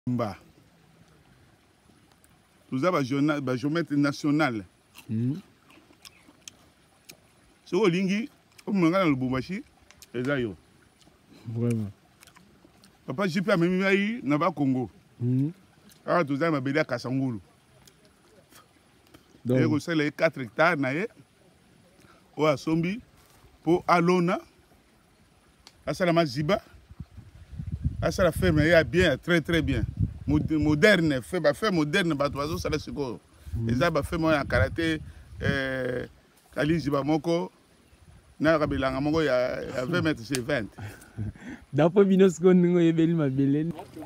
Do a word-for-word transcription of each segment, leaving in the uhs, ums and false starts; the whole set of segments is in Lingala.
Mba. Nous avons un géomètre national. C'est au Lingi, au Mangana le Boubachi, et Zayo. Vraiment. Papa, j'ai pas même eu n'a pas Congo. Ah, tout ça m'a bédé à Kassangulu. Et vous savez, les quatre hectares, naïe, ou à Sombi, pour Alona, à Salama Ziba, à Salama ferme, il y a bien, très très bien. Moderne, fait, bah, fait moderne, bah, oiseau, ça laisse quoi. Et ça, bah, fait moi en karaté, euh, Kali Ziba Moko, Narabilanga Moko, il y a vingt mètres, c'est vingt. D'après Binos, on a eu ma belle.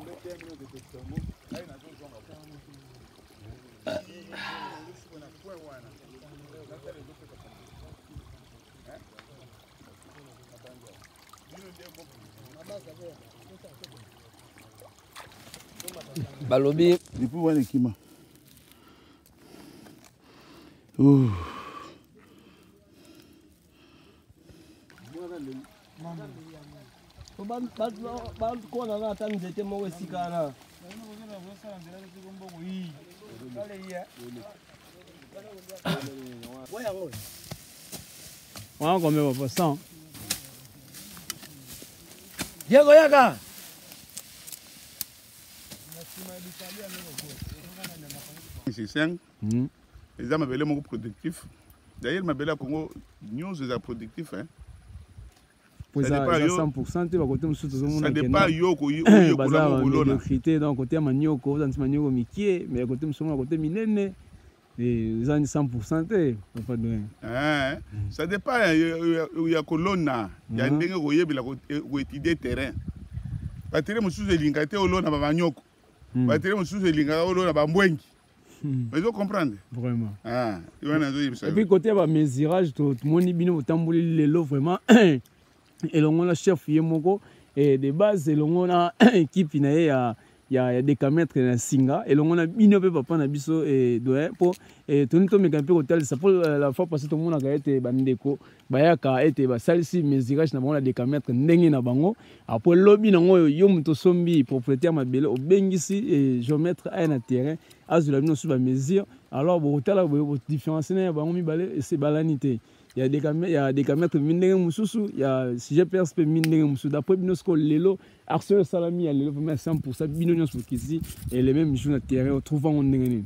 Balobi. Il faut voir l'équipement. Oh. On a combien de cent? Diego Yaga. C'est cinq. Les hommes avaient mon productif. D'ailleurs, ma belle Congo, nous sommes productifs. Ça dépend cent pour cent. Ça dépend yoko yoko la ngolona. Critère donc côté manioko, dans manioko mikie, mais côté msonga côté minene. Et ils ont cent pour cent. Pas de. Ah, ça dépend. Il y a colonna. Il y a des gens qui ont étudié terrain. Parce que nous sommes les lingate au lona bamanyoko. Parce que nous sommes les lingate au lona bambwengi. Mais vous comprenez? Vraiment. Ah, et puis côté bah mesurage, tout le monde bino tamboli lelo vraiment. Et l'on a chef yemoko et de base l'on a équipe il y a il y a des camètres na singa et l'on a bino pe papa na biso et doit pour et tout nous me camper hôtel ça pour la fois passée tout le monde a été bandeko bayaka été ba salisi mesurage na bango des camètres ndenge na bango après lobby nango yo muto sombi propriétaire mabele au bengisi et géomètre à un terrain azula bino sur ba mesure alors bo hôtel a bo différence na bango mi balé et c'est balanité. Il y a des camètres, il y a des camètres minéraux moussous, il y a si j'ai perçu minéraux moussous d'après binosco lelo Arsenal Salami à lelo vraiment cent pour cent binonions pour qu'ici et les mêmes jours na terrain on trouve on ndengeni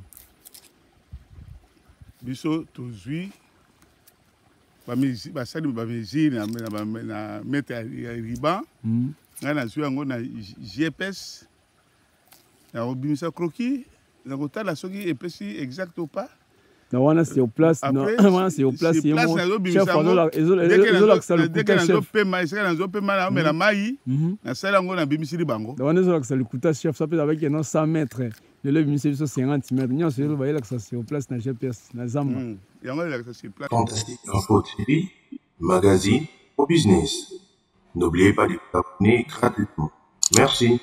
biso tozui ba mezi ba sali ba mezi na na mettre riban ngana zui ngo na G P S na obimisa croquis na kotala soki epesi exact ou pas. Non, on c'est au place. Non, on c'est au place. C'est place. Chef, on a le dès que nous paiement, c'est que nous paiement, mais la maille, na sala ngo na bimisiri bango. On a le le coût chef, ça peut avec un cent mètres. Le le bimisiri sur cinquante mètres. Nous c'est le voyez là que ça c'est au place na G P S na Zamba. Il y a là que c'est place. Fantastique info T V, magazine au business. N'oubliez pas de vous abonner gratuitement. Merci.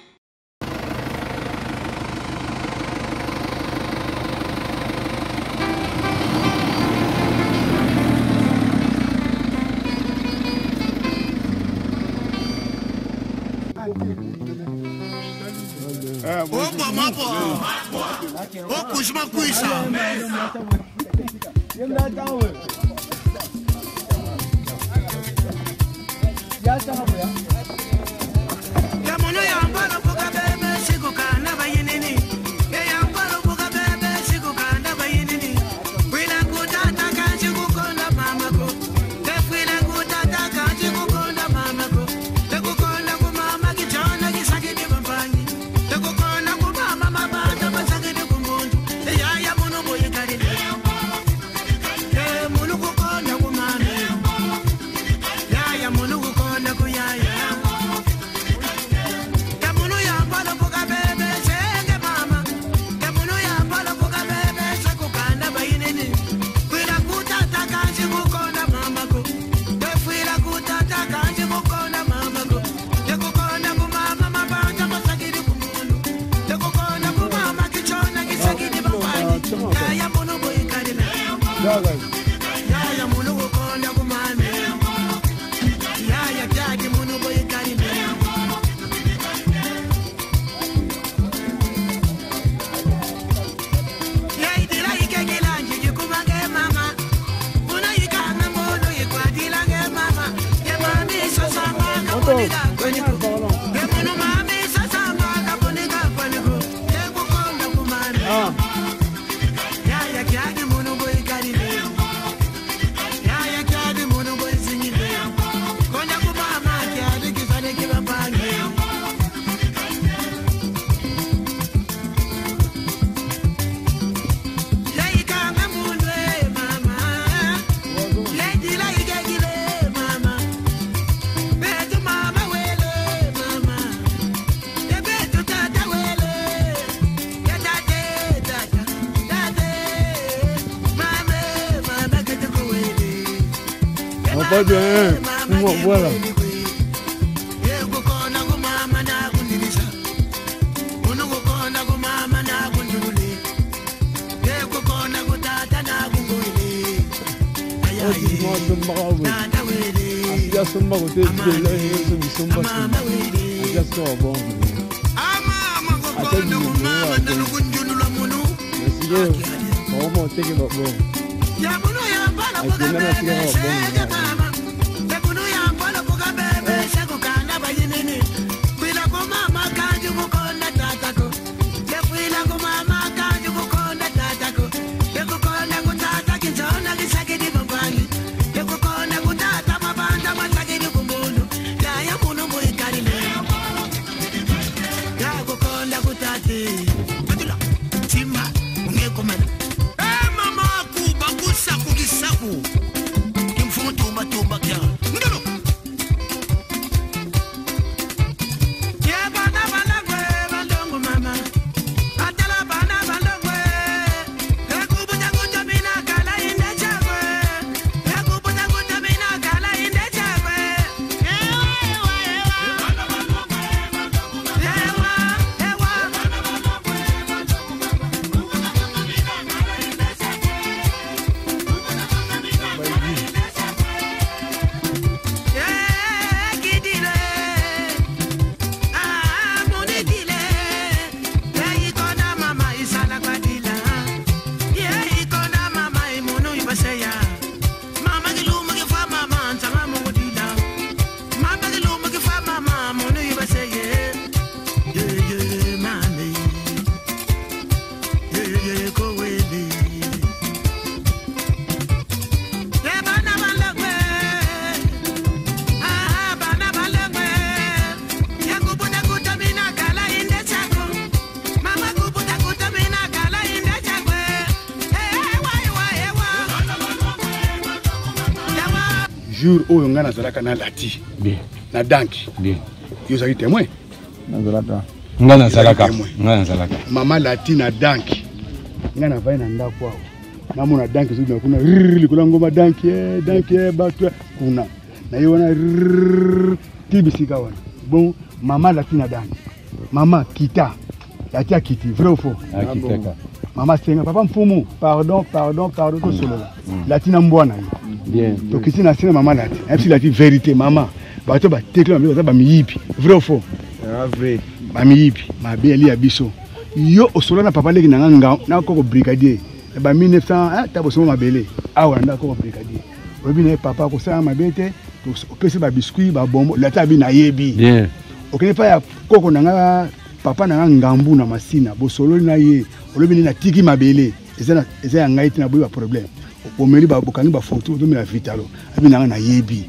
Opa, mapo. O kushma kuisha. Ya mono ya mbalo poka bebe siku kana bayinini. Ya mbalo poka bebe siku kana bayinini. Wila kutata kanji kukonda mamako. Wila kutata kanji kukonda mamako. Tekukonda kumama kichona kisakidi bambangi. Tekukona kumama mabata basakidi kumuntu. Ya ya mono boye kari. Ya mono kukonda kumama. Ya ya mono kukonda kuyaya. Ya mono ya mbalo poka bebe senge mama. Ya mono ya mbalo poka bebe sekukanda bayinini. Wila kutata kanji kukonda mamako. Wila kutata kanji kukonda mamako. Tekukona kumama mabata basakidi kumuntu. Tekukona kumama kichona kisakidi bambangi. Ya ya mono boye kari. Ya ya mono kukonda kumama. Ya ya daddy mono boye kari. Ah. Pas bien, voilà. Jour où on a nazalaka na lati bien na danki bien yo zali témoin nazalaka nga nazalaka nga nazalaka mama lati na danki nga na vai na ndako awo na mona danki zo na kuna rrrr kuna ngoma danki eh danki eh bato kuna na yo na rrrr tibisika wana bon mama lati na danki mama kita lati akiti vrai ou faux akiteka mama senga papa mfumu pardon pardon pardon ko solo lati na mbwana bien donc ici na sina mama lati même si lati vérité mama bato ba tekla ba ba miyipi vrai ou faux ah vrai ba miyipi ma beli ya biso yo osolo na papa leki na nga na ko brigadier ba mille neuf cents hein tabo so mabele awa na ko brigadier obi na papa ko sa mabete to opese ba biscuit ba bombo lati abi na yebi bien okene pa ya koko na nga papa na nga ngambu na masina bo solo na ye olobi na tiki mabele eza eza ya ngai tina bo ba problème omeli ba bokani ba photo to mela vitalo abi na nga na yebi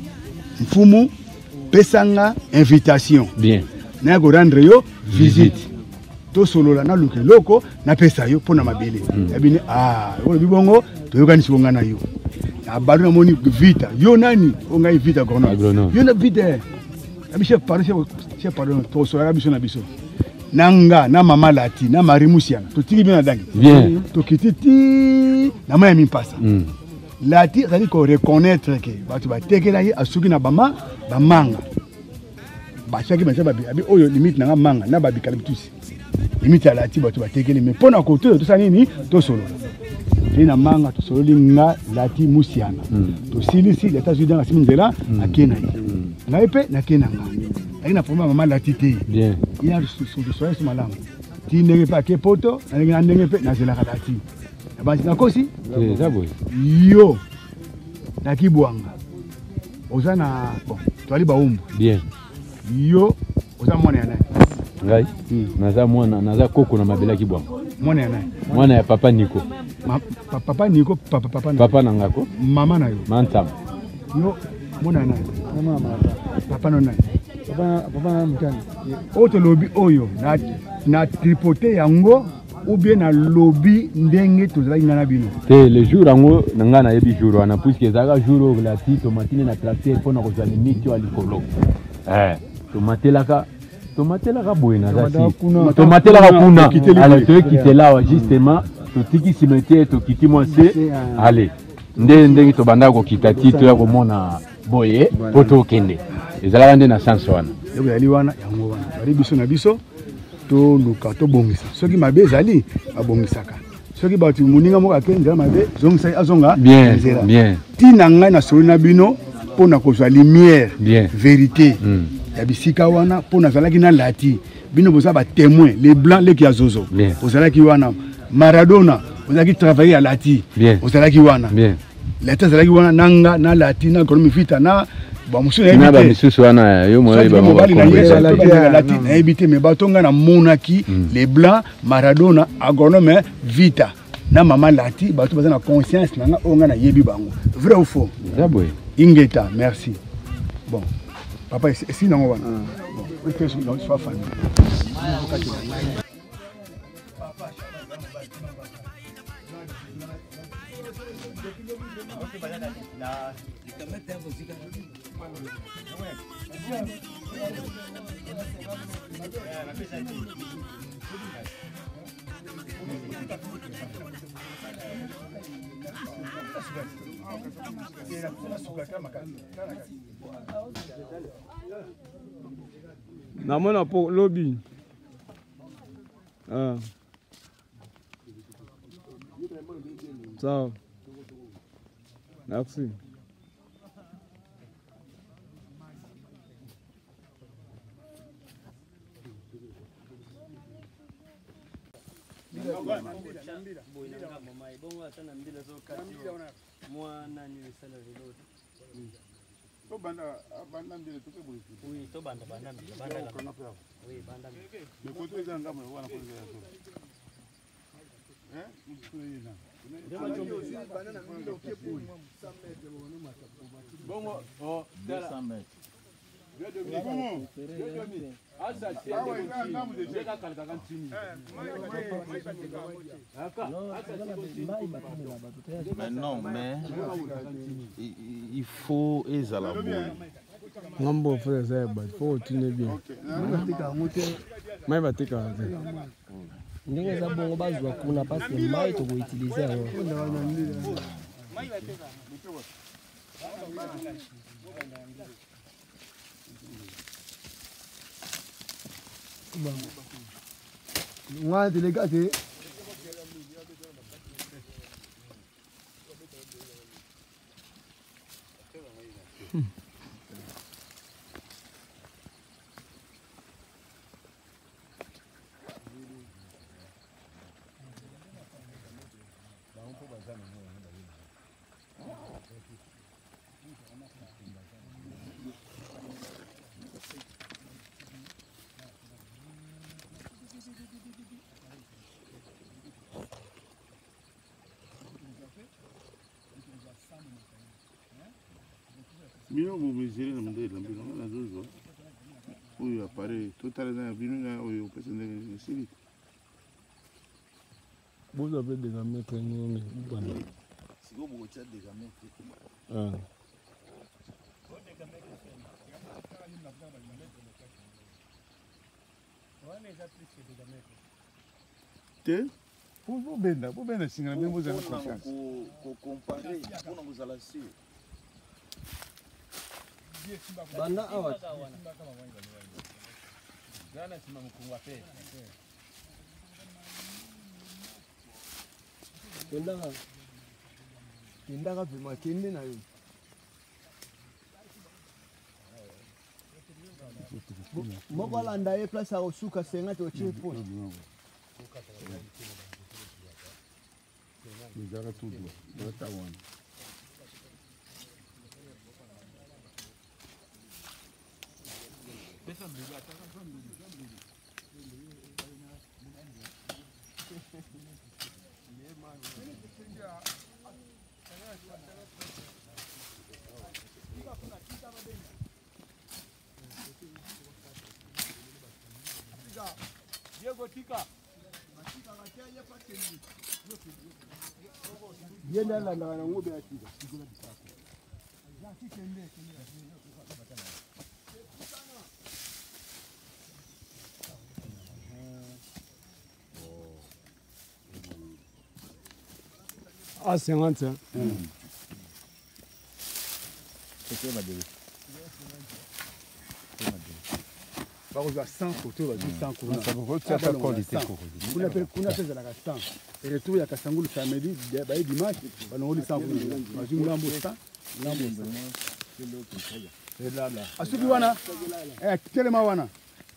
mfumu pesanga invitation bien na go rendre yo visite to solo la na luke loko na pesa yo pona mabele abi ni ah olobi bongo to yokani sibonga na yo na balu na moni vita yo nani onga vita gono yo na vita abi chef pardon chef pardon to solo la biso na biso nanga na mama lati na mari musiana to tiki bien dangi bien to kititi na maya mimpasa mm. lati zali ko reconnaître que batu ba tekela yi asuki na bama ba manga ba chaki ba chababi abi oyo limite na manga na ba bikaliptus limite ya lati batu ba tekele mais pona ko to to sani ni to solo na manga to solo linga lati musiana mm. to silisi leta zudi na siminzela mm. akena yi mm. na epe na kenanga na problème mama lati te bien il y a sur le soir sur malam ti ndenge pa ke poto na ndenge pe na zela lati ba na kosi c'est boy yo na kibwanga ozana bon to ali ba umbu bien yo oza mwana ya nani? Ngai naza mwana naza koko na mabelaki bwa. Mwana ya nani? Mwana ya papa Nico. Ma, pa, papa Nico papa papa na. Papa nangako. Mama na yo. Mantam. Yo mwana ya nani? Mama mama. Papa no nani? Papa papa na mkani. Oto lobby oyo na na tripoter yango ou bien na lobby ndenge tozalaki ngana bino. Te le jour ango nanga na yebi jour wana puisque zaka jour la ti tomatine na tracteur pona ko zali miti wa likolo. Eh, tomatelaka tomatelaka boye na zasi. Tomatelaka kuna. Allez, tu quitter là justement, to tiki cimetière to kiti moi c'est allez. Nde ndenge to banda ko kitati to ya ko mona boye poto kende. Ezala nde na chance wana. Yoko yali wana yango wana. Bari biso na biso to luka to bongisa. Soki mabe ezali abongisaka. Soki batu muninga moko akenza mabe zongisa azonga bien bien. Tina ngai na solo na bino pona ko zwa lumière bien vérité. Mm. Ya bisika wana pona zalaki na lati. Bino boza ba témoin les blancs les kia zozo. Ozalaki wana Maradona ozalaki travailler à lati. Ozalaki wana. Bien. Leta zalaki wana nanga na lati na kono mifita na ba musu na na ba misusu wana yo mo ba mo ba lati na ebité me batonga na monaki les blancs Maradona agronome vita na mama lati bato baza na conscience nanga onga na yebi bango vrai ou faux? Zaboy Ingeta merci. Bon papa si nango wana bon que je sois famille. Namona po lobby. Ah. Ciao. Merci. Mais non, mais il, il faut ezala boy. Ngambo frère ça ba faut tenir bien. Mai batika. Ndenge za bongo bazwa kuna parce que mai to utiliser yango. Ngwa delegate bino bomesire na mondele na bino na zozo oyo appareil total na bino na oyo pesa ndenge esili bozo pe des amis très nini bana Siko bocha des amis. ah te pour benda pour benda singa même vous avez confiance Ko comparer pour nous ala si. Banda awa. Gana sima mkungwa pe. Kenda kenda ka vima kende na yo. Moko landa ye place a osuka senga to chipo. Nizara tudo bota one Yenda la na ngombe ya tika. Ah, cinquante. Hein. Mm. C'est quoi, par exemple, cent côtés, on va dire cent couronnes. Ça veut dire que qualité. On appelle qu'on appelle la cent. Et le tout, il y a Kassangoul samedi, dimanche, on a dit cent couronnes. On a dit ngambo cent, ngambo cent. C'est là là. Asuki wana, eh, tellement wana.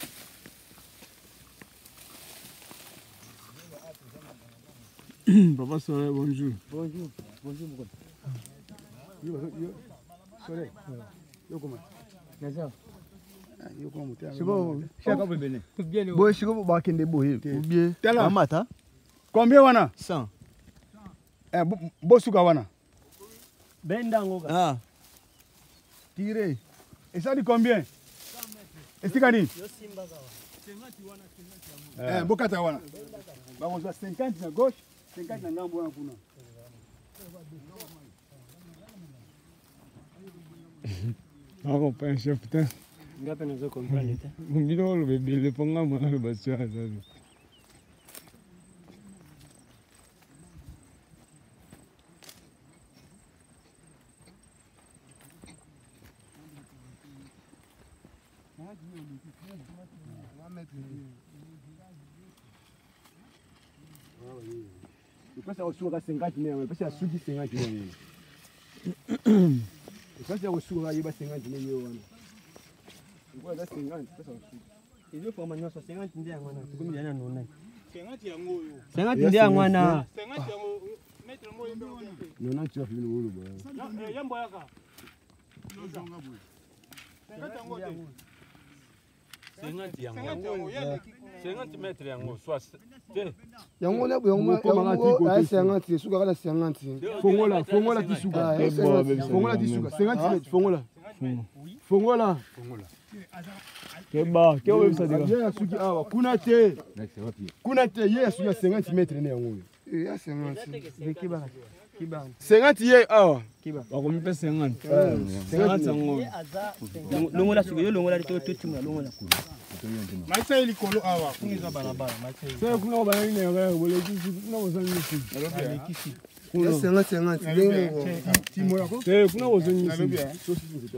Papa Soleil, bonjour. Bonjour, bonjour beaucoup. Yo, yo, Soleil. Yo comment? D'accord. C'est bon, chacun peut venir. Bon, je vais voir qu'il est beau. Bien. Amata. Combien wana? cent. Eh, bosuka wana. Bendango. Ah. Tiré. Et ça dit combien? Est-ce qu'il a dit? Eh, bokata wana. Bah, on a cinquante à gauche, cinquante à ngambo wana kuna. Ah, on peut un chef, putain. Ngapi nazo comprendre ta. Mbilo lo bébé le ponga mwana lo basio azali. Depois eu sugo a cinquante mesmo, depois eu sugo cinquante mesmo. Depois eu sugo aí ba cinquante mesmo. Agora dá cinquante, depois eu sugo. Et je prends maintenant cinquante ndiye ngwana. Tukumi yana nona. cinquante yango yo. cinquante ndiye ngwana. cinquante yango mettre ngo yembe. nona tu vas finir le boulot. Non, yambo yaka. cinquante yango te. cinquante yango. cinquante mètres yango soixante. yango na yango yango ay cinquante suka kala cinquante fongola fongola kisuka fongola kisuka cinquante fongola fongola keba ke obe bisa diga ya suki awa kuna te kuna te ye suki cinquante mètres ne yango eh ya cinquante de kiba kiba cinquante ye awa kiba bakomipe cinquante cinquante yango longola suka yo longola to to timula longola Maisa ili kolo awa kuniza barabara maisa. Sasa kuna bana ni ngaya bole kisi kuna wazani kisi. Nalobi kisi. ya cinquante cinquante lengo timo yako Eh kuna wazani Nalobi kisi. so si nzito.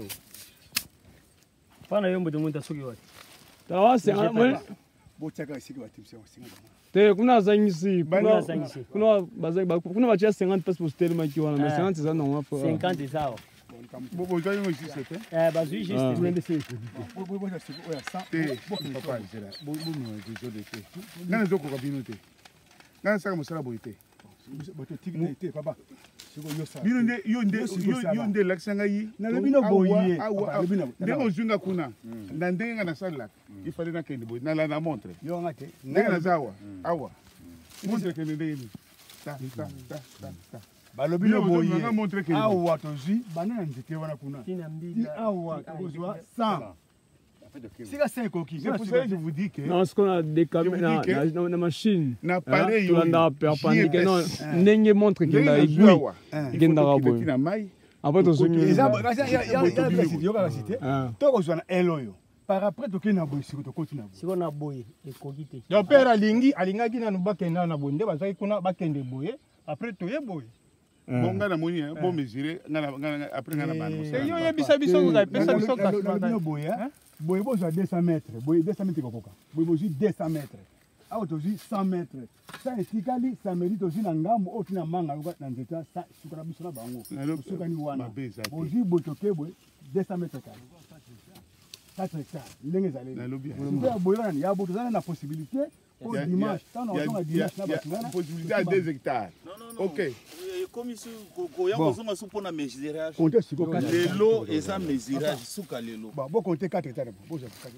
Fana yombo de monta suki wati. Tawa cinquante. bochaka siki batimse cinquante. Te kuna zangisi Kuna zangisi. kuna bazai kuna bachia cinquante parce que c'était le kiwana mais cinquante ça non on cinquante sawa. Bobo toi ngo ici c'était. Eh bazui juste. Tuende sisi. Bobo bocha siki oya cent. Eh, papa zera. Bobo no zo de te. Ngana zo ko kabino te. Ngana saka musala boite. Bote tiki te papa. Siko yo sa. Bino nde yo nde yo nde laksanga yi. Na le bino boye. Awa ndenge ozunga kuna. Na ndenge ngana sala. Il fallait na kende boye. Na la na montre. Yo ngate. Ndenge na zawa. Awa. Montre kende ndenge. Ta ta ta ta. Balobi no boye. Nga montre kende. Awa tozwi bana na nzete wana kuna. Tina Di mbila. awa kozwa cent. Sika cinq coquilles. C'est pour ça que je vous dis que non ce qu'on a des caméras na na machine na pareil yo na perpendiculaire non ndenge montre que na igui igenda rabo na mai après to songi Eza ya ya ya ya cité yo ka cité. To kozwa na eloyo. Par après to kena boye siko to continue. Siko na boye ekoki te. Yo père alingi alingaki na bakenda na bonde bazaki kuna bakende boye après to ye boye. Bon ngana moni bon mesurer ngana ngana après ngana bana. Et yo yebisa biso vous avez pesa biso ka. No boye. Boye bozwa deux cents mètres. Boye deux cents mètres kokoka. Boye bozwi deux cents mètres. Awa tozwi cent mètres. Ça etikali ça mérite aussi na ngambo o tina manga na nzeta ça suka na biso na bango. Suka ni wana. Bozwi botoke boye deux cents mètres kala. quatre hectares. Ndenge zaleli. Na lobi. Ndio boye wana ya boto zana na possibilité pour dimanche. Tant on a dimanche na batu wana. Possibilité à deux hectares. OK. Comme si koya kozonga so pona mesurage. Comptez siko lelo eza mesurage suka lelo. Bon, bon comptez quatre hectares. Bon,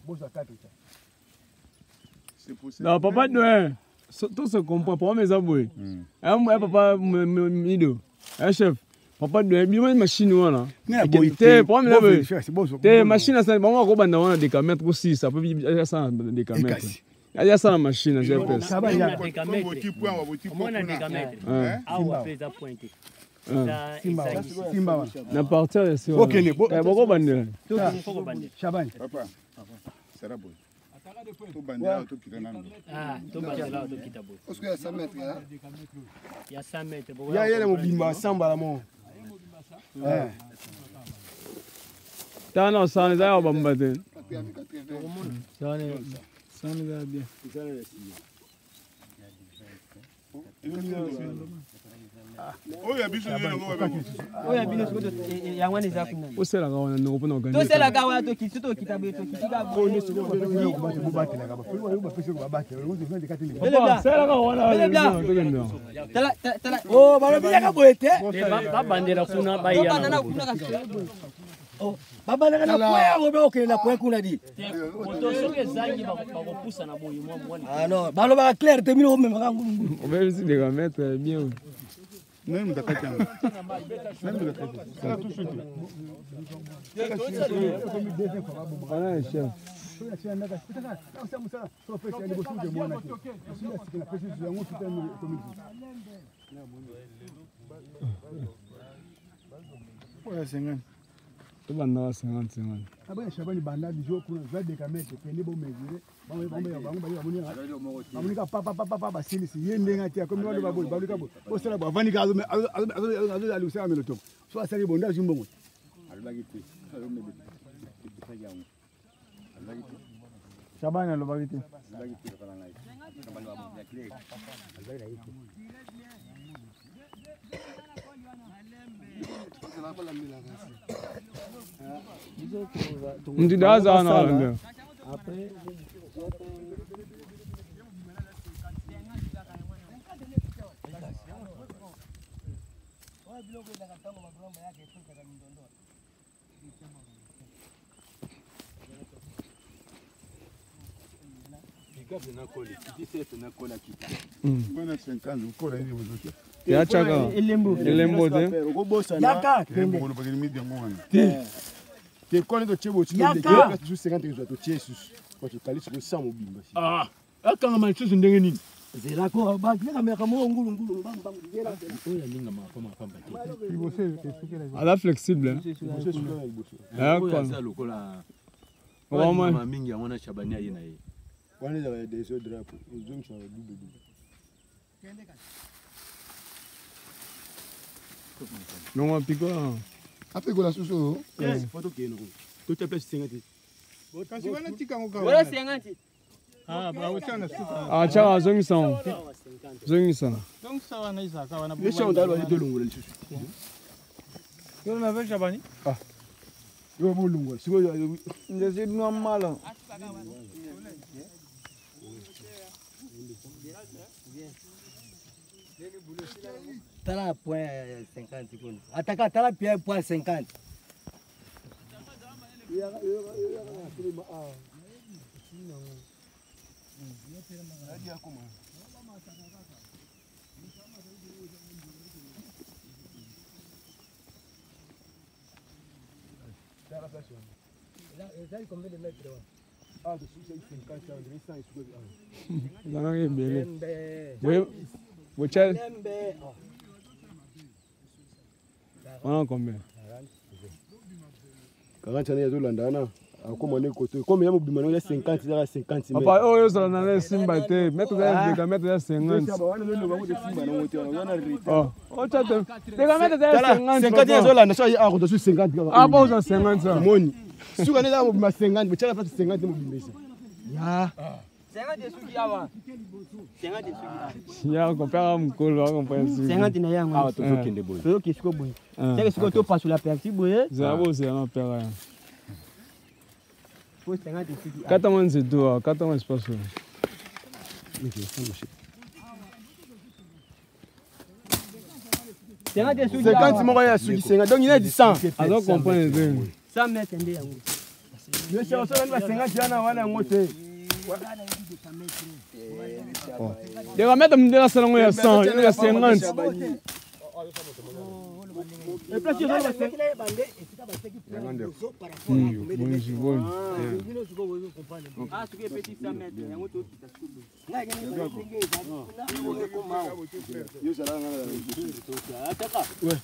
bozwa quatre ça. C'est possible. Non, papa Noël. Tout se comprend. Papa mes aboués. Ah moi papa mido. Ah chef. Papa Noël, bien machine là. Te papa mes aboués. Te machine ça bon ko banda wana décamètre pour six, ça peut bien ça décamètre. Il y a ça la machine, j'ai peur. Ça va, il y a des décamètres. On a des décamètres. Ah, on va faire ça pointer. Simba. Na partir de ça. OK, ne bon. Eh bon bande. Tout faut bande. Chabani. Papa. C'est la boy. Tout bande là, tout qui là. Ah, tout bande là, tout qui tabo. Parce qu'il y a cent mètres là. Il y a cent mètres. Il y a il y a mobimba samba la mon. Eh. Ta non ça les a bambate. Ça ne ça ne va bien. Oya biso ni ngo ba. Oya bino sikoto ya ngwane za kuna. Osela ka wana ngo pona organiser. To sela ka wana to kituto kitabe to kitika bone sikoto ko ba batela ka ba. Ko ba pese ko ba batela. Ngo zifende ka tele. Sela ka wana. Tala tala. Oh, balo bila ka boete. Ba bandela kuna ba ya. Ba na kuna ka. Oh, baba na kana kwa ngo ba okela kwa kuna di. Moto soke zangi ba ko pusa na boyi mwa mwa. Ah non, balo ba clair te mino me maka ngu. On va essayer de remettre bien. Même ta kaka. Même ta kaka. Ça tout suite. Voilà chef. Tu vas dans cinquante cinquante. Ah ben Chabani banda du jour pour vingt décamètres kende bo mesurer. Ba ba ba ba ba ba ba ba papa papa papa sili si yende ngati comme no ba bo ba ka bo. Bo sala ba vani ka azo azo azo azo ali usama melo top. So asali bonda jimbongo. Alibagiti. Chabani alibagiti. Alibagiti kala nai. Chabani ba mo clé. Alibagiti. Mtidaza na wala. Après Ya chaka. Elembo. Elembo te. Yaka. Elembo ko ni midi ngwana. Te kone to chebo chino de ka tu cinquante to chesus. Ko to kali ko sa mobimba. Ah, akanga man chesu ndenge nini? Zela ko ba kila meka mo ngulu ngulu bam bam ngela. Oya linga ma kama pamba te. Ibo se te fikira. Ala flexible. Ibo se sula ibo se. Ah quoi. Ça lokola. Vraiment. Mama mingi amona Chabani aye na ye. Wana za des autres drapeaux. Ils ont changé double double. Non, pico. Après quoi la soso? Yes, photo qui est non. Tout est plus cinquante. Quand tu vas na tika ngo ka. Wala cinquante. Ah, ba usana suka. Ah, chaka zongi sang. Zongi sang. Donc ça va na isaka wana. Les champs d'alwa de longo le susu. Yo na ve Chabani? Ah. Yo mo longo. Siko Ndezi normal. Tala point cinquante secondes. Ataka tala pierre point cinquante. Combien de mètres? Ah, de cinquante, cent et Dans le belé. Oui. Wochel. On a combien? quarante ans yazo landana. Akoma ne koto. Comme ya mobima no ya cinquante ya cinquante. Papa, oh yo ça na simba te. Mettre des décamètres de cinquante. Oh, oh tu te. Décamètres de cinquante. cinquante yazo landa so ya ako to cinquante. Ah bon ça cinquante ça. Moni. Suka ne da mobima cinquante, botela place cinquante mobima. Ya. cinquante suki awa. cinquante suki. Ya compare mkolo, on comprend ça. cinquante na yango. Ah, to kende boy. To ki siko boy. C'est que tu passes sur la perti boy. Ça va c'est un père. Faut cinquante suki. quatre-vingts c'est toi, quatre-vingts c'est pas ça. cinquante suki. cinquante moko ya suki cinquante. Donc il a dit cent. Alors comprendre. cent mètres ndé yango. Yo chef so nani ba cinquante wana wana ngote. De va mettre dans salon ya cent, il y a cinquante. Et place yo ba cinquante. Hmm, bon, je vois. Ah, tu es petit cent mètres, il y a un autre qui t'a soulevé. Ouais.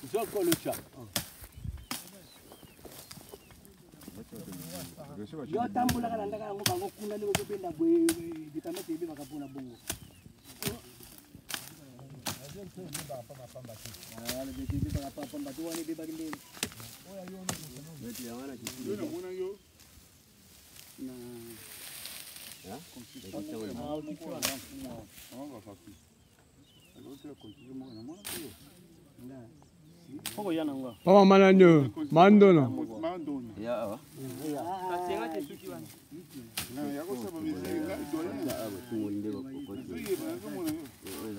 Yo tambola kana ndaka ngo bango kuna leo benda bwe dikamete ibe bakapona bongo. Ah, le bébé ibe bakapona pamba tu wani ibe bakinde. Oya yo no. Beti yawana kisi. Yo na mwana yo. Na. Ya? Komsita wewe. Ah, ukiwa na mfumo. Ah, bafaki. Alotela continue mo na mwana yo. Na. Poko yana ngwa. Papa mananyo, mandona. Mandona. Ya awa. Kasenga te suki wana. Na yako saba mizenga doya. Ya awa tumulinde ko ko. Suye bana ko mwana yo.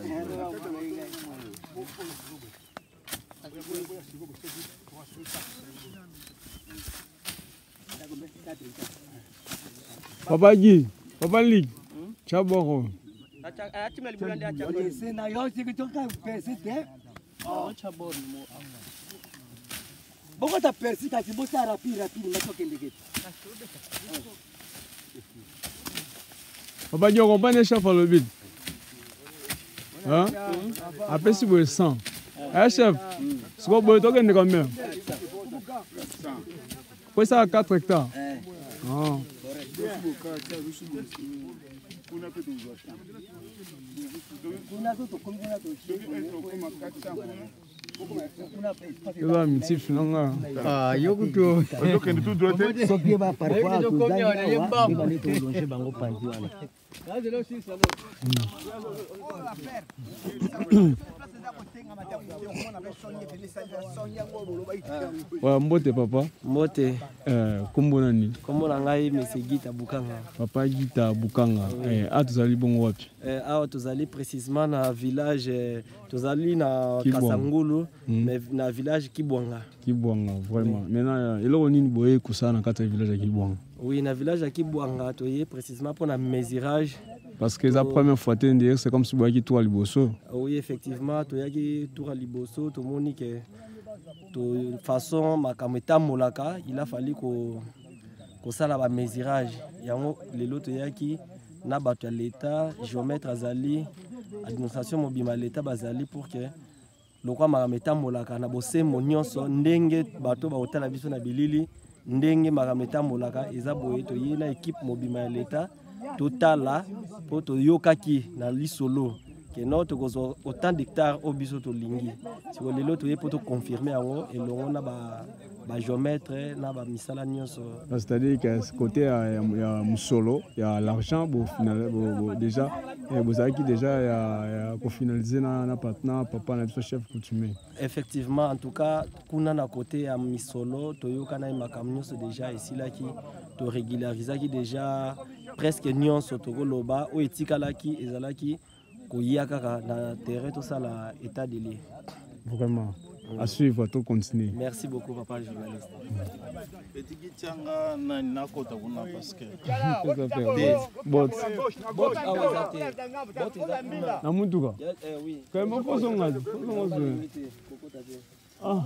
Papa Guy, Papa Lig. Chaboro. Atima libulande acha. Oye, sena yo sikitoka pesite. Ah, chaboro mo. Boko ta persi ta kibosa rapide rapide matoke ndekete. Papa Guy, on comprend les chefs à l'obit. Hein? Après, si vous êtes cent. Eh, chef, si vous êtes combien de combien? Oui, ça à quatre hectares. Ah. Il va me dire finalement. Ah, yo kuto. Yo kende tout droit. Soki ba parfois to zanga wa ba ni to longe bango panzi wana. Ouais, mbote papa. Mbote. Eh, kombo nani? Kombo na ngai Monsieur Gita Bukanga. Papa Gita Bukanga. Eh, a tozali bongo wapi? Eh, awa tozali précisément na village eh, tozali na Kibwanga. Kasangulu, Mm. mais na village Kibwanga. Kibwanga, vraiment. Maintenant, eloko nini boye kusana na kati ya village ya Kibwanga? Oui, na village ya Kibwanga toye précisément pour na mesurage. Parce que la première fois, c'est comme si vous aviez tout à Liboso. Oui, effectivement, toyaki tour à Liboso, to moni que de façon makameta molaka, il a fallu ko ko sala ba mesurage. Yango lelo toyaki na bato ya l'état, géomètre azali, administration mobima l'état bazali pour que lokwa makameta molaka na bosembo nyonso ndenge bato ba otala biso na bilili ndenge makameta molaka eza boye toye na équipe mobima ya l'état totala po toyokaki na lisolo ke no tokozwa autant d'hectares au biso tolingi siko lelo toye po toconfirme yango elongo na ba ba géomètre na ba misala nyonso. C'est-à-dire que ce côté il y a musolo, il y a l'argent pour final déjà vous avez qui déjà il y a pour finaliser na na partner papa na chef coutumier. Effectivement, en tout cas kuna na côté ya misolo toyoka na makambo nyonso déjà ici là qui to régulariser qui déjà presque nyonso tokoloba o etikalaki ezalaki koya kaka na terrain tout ça la état de lieu. Vraiment. À suivre, tout continuer. Merci beaucoup papa le journaliste. Petit Kitanga na nakota kuna parce que bot bot awazate bot ezakuna na mutuka eh oui quand même faut songa faut songa ah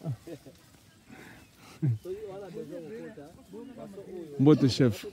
Mbote chef.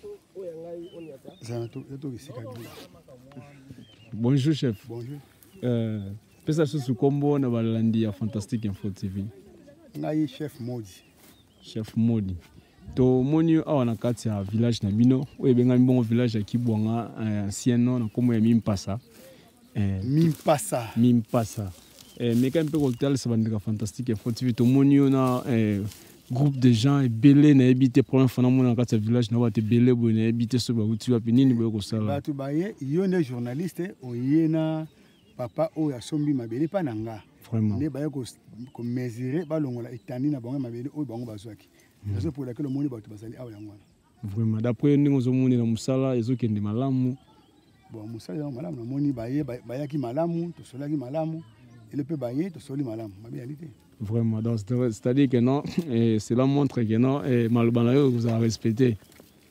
Bonjour chef. Bonjour. Euh, pesa susu kombo na balandi ya Fantastic Info T V. Ngai chef Modi. Chef Modi. To moni awa na kati ya village na bino, oye benga mbongo village ya Kibwanga anciennement na komo ya Mimpasa. Eh Mimpasa. Mimpasa. Eh meka mpe ko tel sabandika Fantastic Info T V to moni na eh groupe de gens et belé na habité problème fana mona kati ya village na ba te belé bo na habité so ba uti wapi nini boye ko sala. Ba tu baye yone journaliste oyena papa oya sombi mabele pa nanga. Vraiment. Ne baye ko ko mesurer ba longola etandi na bango mabele oyo bango bazwaki. C'est pour laquelle le monde va basali awa yango. Vraiment d'après ndingo zo moni na musala ezokende malamu. Bon musala malamu na moni baye bayaki malamu to solaki malamu ele pe baye to soli malamu mabiyalité. Vraiment, donc c'est-à-dire que non, et cela montre que non, et Malbanayo vous a respecté.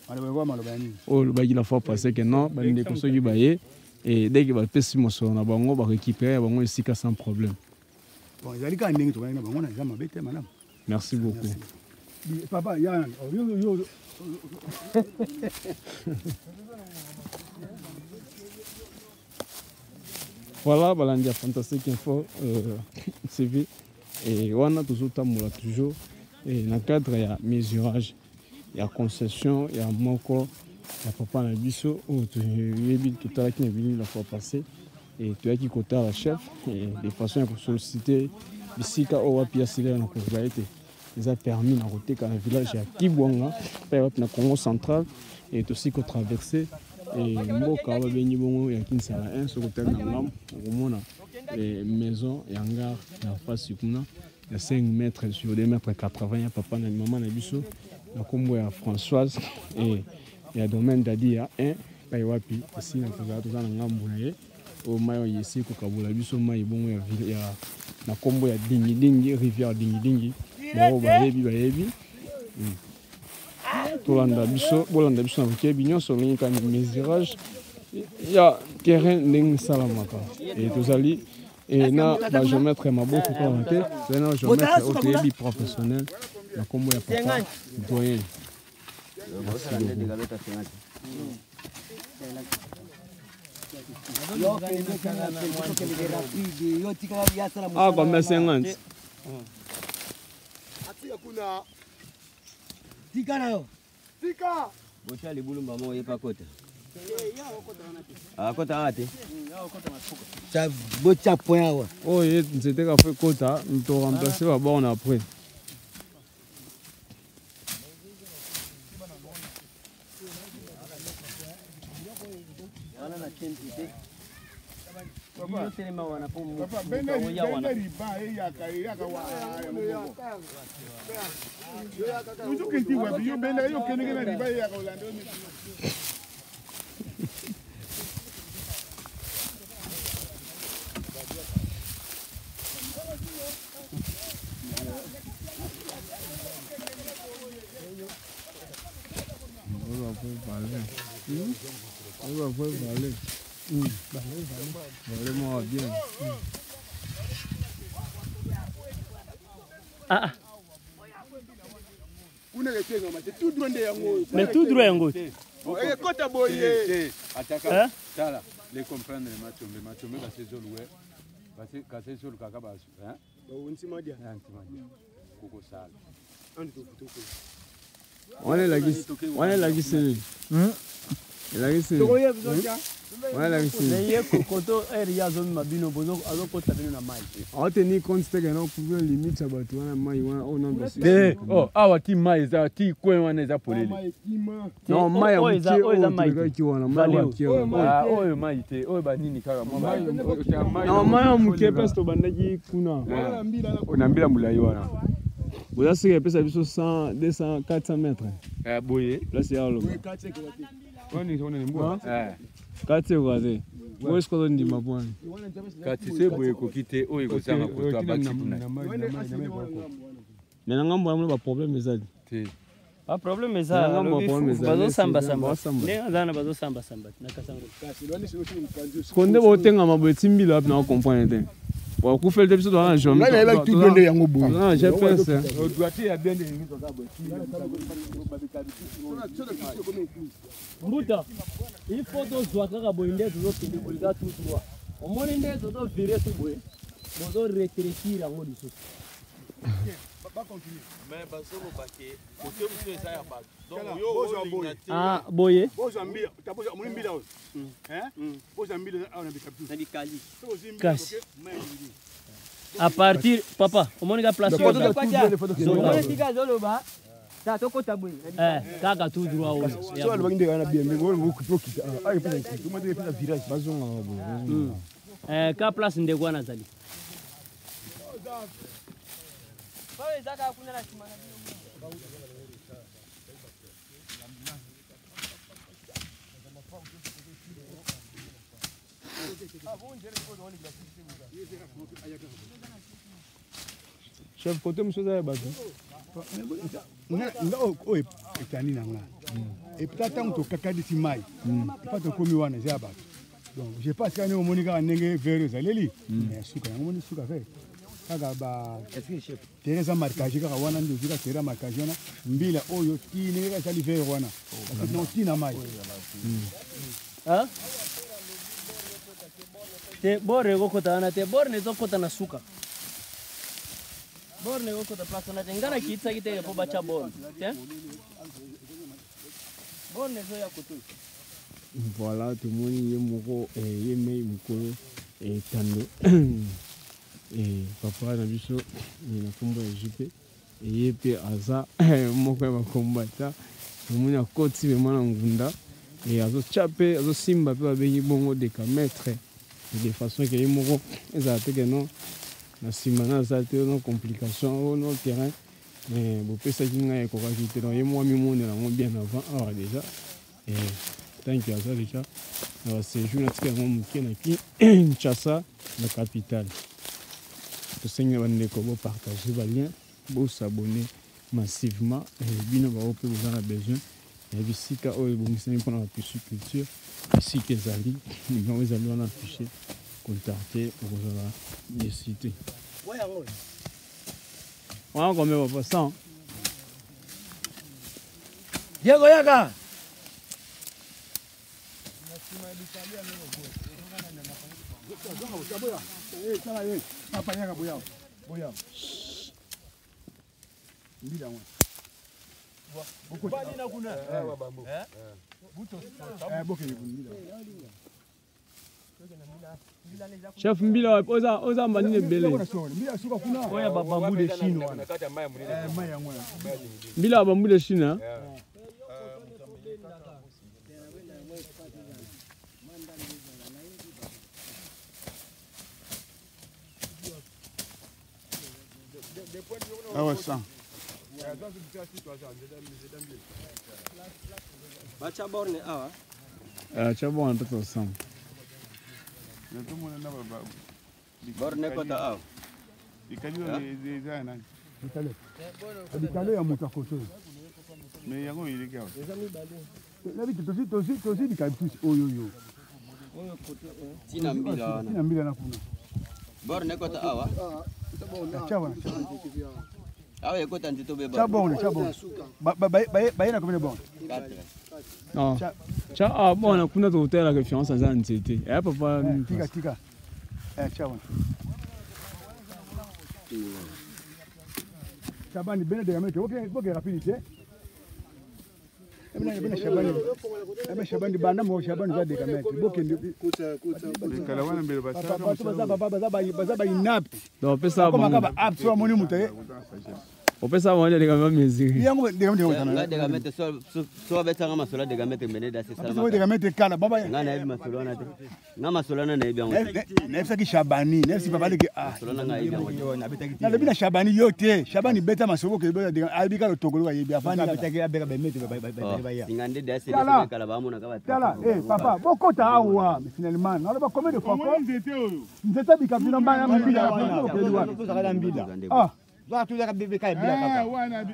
oyo olobaki la fois passé que non bandeko soki baye et dès que bapesi mosolo na bango barécupérer bango esika sans problème. Merci beaucoup. Papa, ya yo yo. Voilà, Balandia Fantastique Info euh, T V. Et on a toujours toujours et dans le cadre il y a mesurage, il y a concession, il y a moko, il y a papa na biso où tu es tout à l'heure qui est venu la fois passée et tu as qui côté la chef et de façon à solliciter ici quand on va piasser là na kozaite. Ils ont permis de route dans le village à Kibwanga, dans le Congo central et aussi qu'on traverser et mboka ba benyi bongo ya Kinsala un sur côté na ngam omona les maisons et hangar na face kuna ya cinq mètres sur deux mètres quatre-vingts ya papa na maman na biso na kombo ya Françoise et ya domaine dadi ya un pa wapi ici na kaza to na ngambu na ye o mayo yesi ko kabula biso mai bongo ya ya na kombo ya dingi dingi rivière dingi dingi bo ba yebi ba yebi Tolanda biso bolanda biso na bukebi nyonso lingi ka mesurage ya terrain ndenge salamaka et tozali et na ba géomètre maboko ko monter c'est na géomètre otebi professionnel na kombo ya papa doyen. Ah ba mais cinquante Tika na yo. Tika. Bocha libulumba mo yepa kota. Ah kota ate. Ça bocha point wa. Oh ye c'était qu'a fait kota, nous te remplacer va bon après. Wana na tente. Papa, papa, bende bende riba e ya ka ya ka wa ya mo. Uju kenti wa bi yo bende yo kene kene riba e ya ka olando ni. On va pas parler. On va pas parler. Mmh. Vraiment bien. Mmh. Ah ah. Tout droit de yango. Mais tout droit yango. Eh kota boye. Ataka. Tala. Les comprendre les matchs, les matchs mais la saison loué. Parce que la saison le kaka basu, hein? Ba unsi madia. Anti madia. Koko sala. Anto kutoko. On est là qui on est là qui c'est. Hein? Là qui c'est. Voilà ici. Mais kokoto area zone mabino bozo azokota bino na mai. On tenir compte que non pouvons limite ça batu na mai wana on non dosi. Eh oh awa ti mai za ti kwen wana za polele. Non mai ya mtie o za mai ki wana mai ya mtie. Ah oyo mai te oyo ba nini kaka mai. Non mai ya mtie pesto bandaki kuna. Ona mbila mulai wana. Boza sika pesa biso cent deux cents quatre cents mètres. Eh boye. Place ya lo. Oni ona ni mbo. Eh. Kati kwaze. Wo isko ndi mabwana. Kati sebo ekokite oyo kozanga koto abakipuna. Nena ngambo amwe ba problème ezali. Te. Ba problème ezali. Bazo samba samba. Ndenga zana bazo samba samba. Nakasango. Konde botenga mabweti mbila na comprendre te. Wa ku fel biso dans jambe. Là il y a tout donné yango boye. Non, j'ai pensé. On doit y bien des limites dans Mbuta, il faut que soit kaka boinde toujours que de bolga tout droit. Au moins inde todo virer tout boye. Bozo rétrécir yango liso. Pas continuer. Mais basolo paquet, côté vous ça ya pas. Donc yo ah boye. Bozo mbila, tapoza muni mbila. Hein? Bozo mbila on a bikapu. Na bikali. Kasi. À partir papa, au moins ga place. Eh, kaka tout droit au. So alba nginde kana bien mais ngolo ko kita. Ai pesa kitu, mo de pesa virage bazonga ngabo. Eh, ka place ndeko na zali. Bawe zaka kuna na chimana. Chef côté monsieur za bato. Nga nga o etani nanga. et peut-être tant que kakadi si mai et pas to komi wana za ba donc je pense que on monika ndenge vers zaleli mais suka on moni suka fait kaka ba est-ce que chef teresa marquage kaka wana ndio zika teresa marquage wana mbila oyo tini ka sali vers wana parce que non tina mai hein te bore go kota na te bore ne zokota na suka bore ne go kota place na ngana kitsa kite po bacha bore te bore ne zo ya kutu. Voilà, tout le monde est moko et yemei mukolo et tando et papa na biso na kombo ya jipe et yepe aza moko ya bakombata tout le monde a koti vraiment na ngunda et azo chape azo simba pe babengi bongo décamètre de façon que ye moko ezala te ke non na nsima na aza te no complication no terrain mais bopesaki ngai ekokaki te donc ye mwa mimonela yango bien avant awa déjà et tant que aza déjà na baséjour natika yango moke na ki Kinshasa la capitale tosengi bandeko bopartage balien bosabone massivement bino bao mpe boza na besoin ya bisika oyo ebongisami mpona bapisciculture bisika ezali nimero ezali wana affiché contacte okozala desite wana komeba pasan Diego Yaga chef mbila oza oza manine bele oya babambu de Chine wana mbila babambu de Chine Ah ouais, ça. Bacha borne awa. Ah, cha borne peut-être ensemble. Borne kota awa. Ikali de de nani? Ikali. Ikali ya mutakoto. Mais yango ile kwa. Na bitu tosi tosi tosi dikali tusi oyo yo. Tina mbila wana. Tina mbila na kuna. Borne kota awa. Chawa. Awa ekota ndito beba. Chabone, chabone. Ba ba ba ba ina komene bon. Non. Cha ah bon kuna to hotel la confiance za nzete. Eh papa. Tika tika. Eh chawa. Chabani bene de gamete. Okay, okay rapidité. Ebena ebena Shabani. Ebena Shabani banda mo Shabani za de gamete. Boke ndi kucha kucha. Kala wana mbele basa. Baba baba baba baba baba inapi. Donc pesa bon. Kama kama app so moni mutaye. Opesa wale de gamete mesiri. Yango de gamete wona. Nga de gamete so so betanga masola de gamete mbele da sesa. So de gamete kala baba. Nga na ebi masola na te. Nga masola na ebi yango. Na efsa ki Shabani, na efsa papa de ke ah. Masola nga ebi yango. Na lebi na Shabani yote. Shabani beta masoko ke de abi ka tokolo wa yebi afani beta ke abeka be mete ba ba ba ya. Ngande de ase de kala ba mona ka ba. Tala eh papa bokota awa finalement. Na ba combien de fois quoi? Nzete bika bina mbaya mbila wana. Ah. Za tu za bebe ka bila kaka.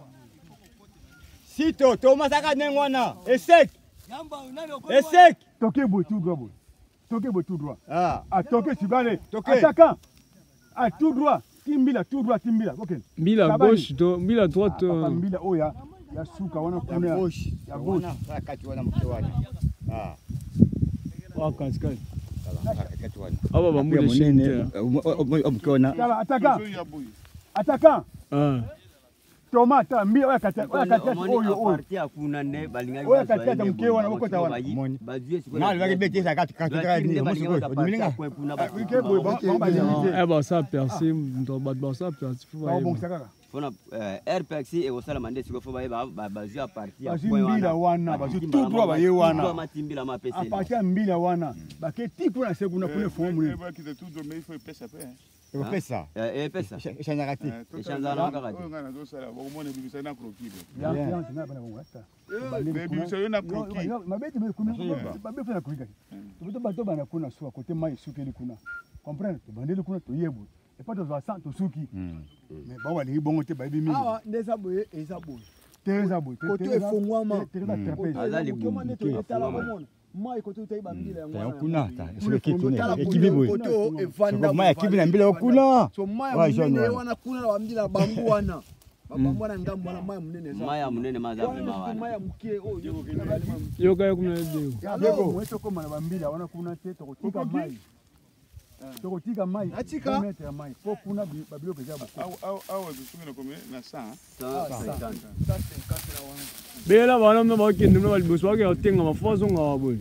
Sito Thomas aka nengwana. Esek. Esek. Toke boy tout droit boy. Toke boy tout droit. Ah, ah toke sibale. Attaquant. Ah tout droit. Timbila tout droit timbila. OK. Mbila gauche to mbila droite. Papa mbila oya ya suka wana kuna ya gauche. Ya gauche. Wakati wana mkiwani. Ah. Wakati kati. Wakati wana. Aba bambu chine. Mkiona. Kala attaquant. Attaquant. Ah. Tomata mbia oya kati oya kati oyo oyo. Parti akuna ne balinga. Oya kati mke wana ukota wana. Bazue siko. Na lwa bete sa kati kati kati ni musiko. Diminga. Wike boy ba ba limité. Eh ba ça percer ndo ba ba ça percer faut ba bon sakaka. Fona R P X e osala mande siko fo ba ba bazue a parti a point wana. Mbila wana bazue tout droit ba ye wana. Tout matimbila ma pese. A parti mbila wana. Ba ke tiku na sekuna kule fo mu. Ba ki tout droit mais il faut pesa pe. E pesa. Eh pesa. Eshanyakati. Eshanzana kakati. Oh ngana do sala bo mona bibisa na kroki bo. Ya ya na bana bongo hata. Be bibisa yo na kroki. Mabeti be kuna ba be fana kroki. To ba to bana kuna so côté mai sukeli kuna. Comprendre? To bandeli kuna to yebu. E pas to za san to suki. Mais ba wali bongo te ba bi mi. Ah ndeza boye eza boye. Tereza boy. Koto efongwama. Aza libumu. Mai koto utaiba mbila ya mwana. Kuna ta. Sio kitu ne. Ekibi boy. Koto evanda. Mai ekibi na mbila kuna. So mai munene wana kuna na mbila bangu wana. Baba wana ngambo wana mai munene za. Mai munene maza vema wana. Mai mukie oh yo. Yo kaya kuna ndio. Yego mweto koma na bambila wana kuna te tokotika mai. Tokotika mai. Atika. Metre mai. Po kuna babilo peza bo. Au au au bisunga kome na cent. cent cinquante la wana. Bela bana mna ba kende mna liboso wake otenga mafozo nga boy.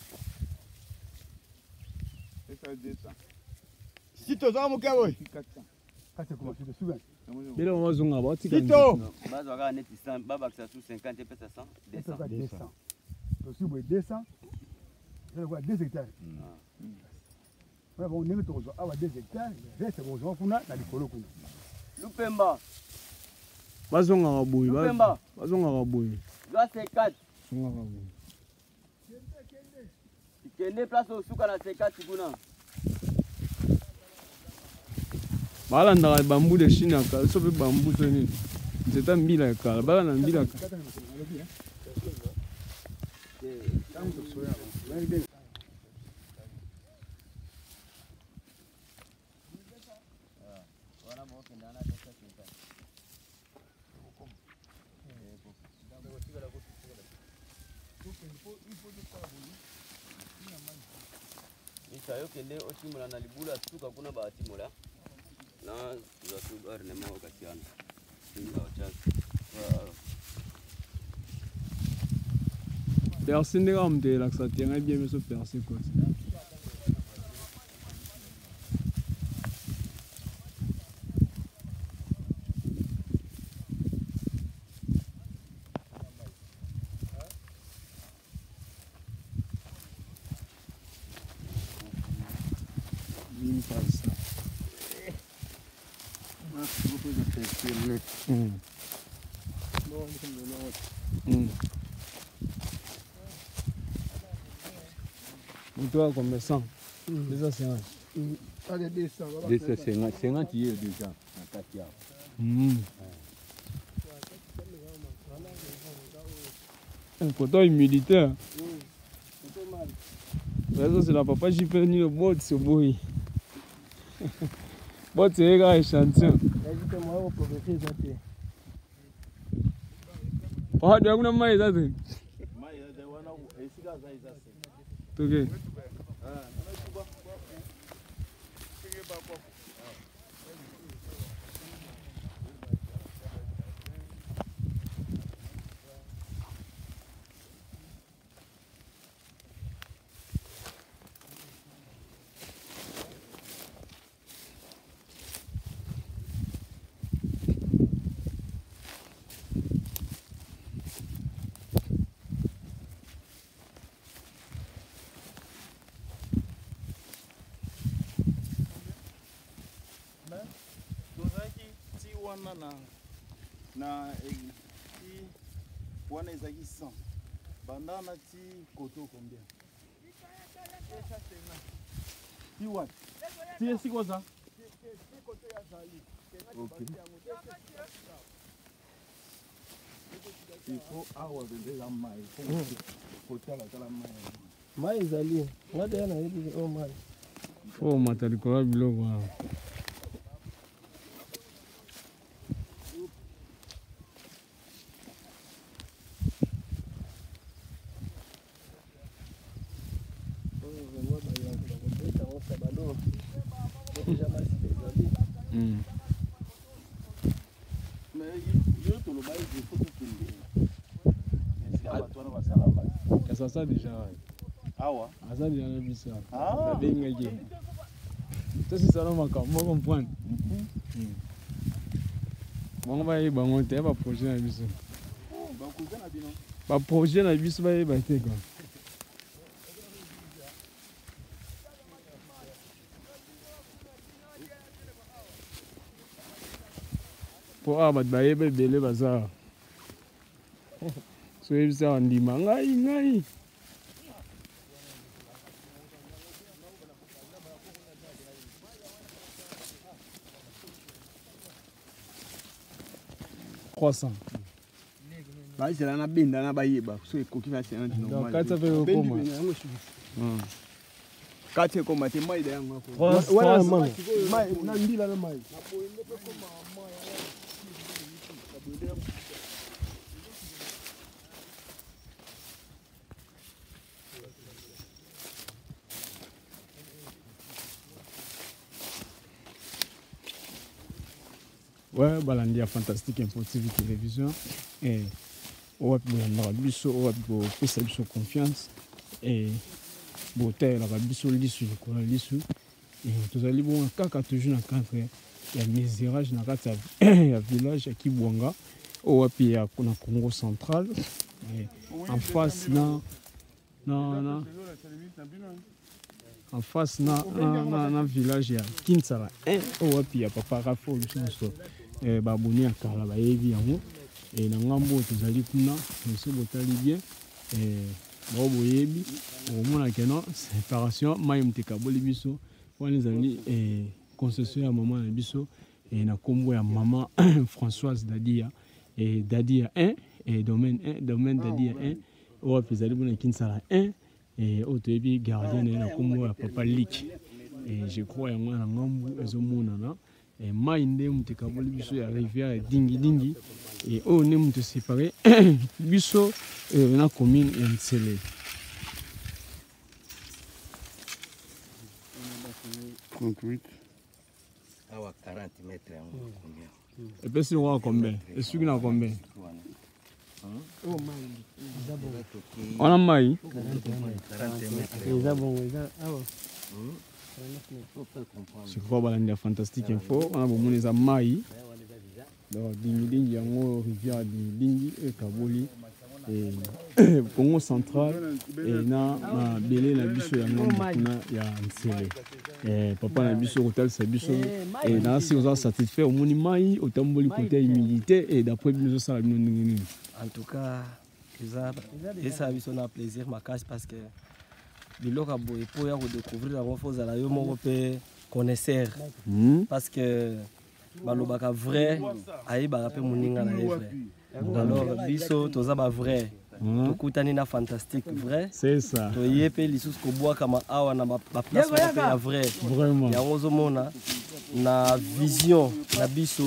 Esa deux cents. Sito za muke boy. quatre cents. Kati kuma sito suga. Bela mazunga ba tika. Sito. Bazo waka net cent baba kisa su cinquante pesa cent deux cents. deux cents. To subo deux cents. C'est quoi deux hectares. Voilà bon neme to zo awa deux hectares. Reste bon zo kuna na likolo kuna. Lupemba. Bazonga boy. Lupemba. Bazonga boy. Doit cinquante. Zonga boy. Kende place au suka na cinquante kuna. Bala ndaka bambu de Chine kala so pe bambu so ni. Nzeta mbila ya kala bala na mbila kala. Isayo kende oshimula na libula suka kuna bahati mola. Na za tu arne mao katiana. Singa ochasi. Personne n'est comme de là que ça tient bien mais so personne quoi. Toi combien cent? deux cent cinquante. Allez deux cents. deux cent cinquante, cinquante hier déjà na kati yao. Mm. Un coton humidité. Ça c'est la papa j'ai fait ni le bot ce boy. Bot c'est gars échantillon. Ah, tu as une maille ça. Maille ça wana esika za isa. Okay. wana na na ti wana ezaki cent banda na ti koto combien ti what ti esi koza ok il faut awa de la mai koto la kala mai mai ezali ngade yana yebi o mai fo matali ko biloko wa ça ça déjà awa ça déjà na bisa ça benga je ça c'est ça no makambo comprendre bon ba yi bango te ba projet na biso ba projet na bino ba projet na biso ba yi ba te quoi po a ba ba yi ba bele baza so yebi sa ndima ngai ngai trois cents bazela na benda na bayeba so ekoki na séance normale. Kati ça fait le coma. Kati ekoma te mai da yango ko. Wana mama. Mai na ndila na mai. Ouais, balandi ya Fantastique Info T V télévision et owapi bolandaka biso owapi bopesa biso confiance et botalelaka biso lisu likolo lisu tozali bonga kaka toujours na cadre ya misérage na kati ya village ya Kibwanga owapi ya na Congo central en face na na na en face na na na, na village ya Kinsala un owapi ya papa Rafo biso eh baboni akala bayebi yango et na ngambo tozali kuna monsieur botali bien eh ba boyebi omona keno séparation mai mteka boli biso wana ezali eh concession ya maman na biso et na kombo ya maman Françoise Dadia et Dadia un et domaine un domaine Dadia un owapi ezali bona Kinsala un et otoyebi gardien na kombo ya papa Lik et je crois yango na ngambo ezomona na et mai nde muteka boli biso ya rivière dingi dingi et on ne mute séparé biso na commune ya Ntsele trente-huit awa quarante mètres yango combien et puis sur quoi combien et sur na combien oh mai on a mai quarante mètres eza bongo eza awa je crois balandi ya Fantastique Info on a bomoni eza mai donc dingi dingi yango rivière dingi dingi e kaboli et Congo central et na na belé na biso yango kuna ya Ntsele et papa na biso hotel sa biso et na si oza satisfait au moni mai otamboli côté humidité et d'après biso ça bino nini en tout cas eza eza biso na plaisir makasi parce que biloko boye po ya ko découvrir la renforce la yo moko pe connaisseur parce que balobaka vrai ayebaka pe moninga na vrai alors biso toza ba vrai tokutani na Fantastique vrai c'est ça toye pe lisusu kobwaka ma awa na ba place pe ya vrai vraiment yango ozomona na vision na biso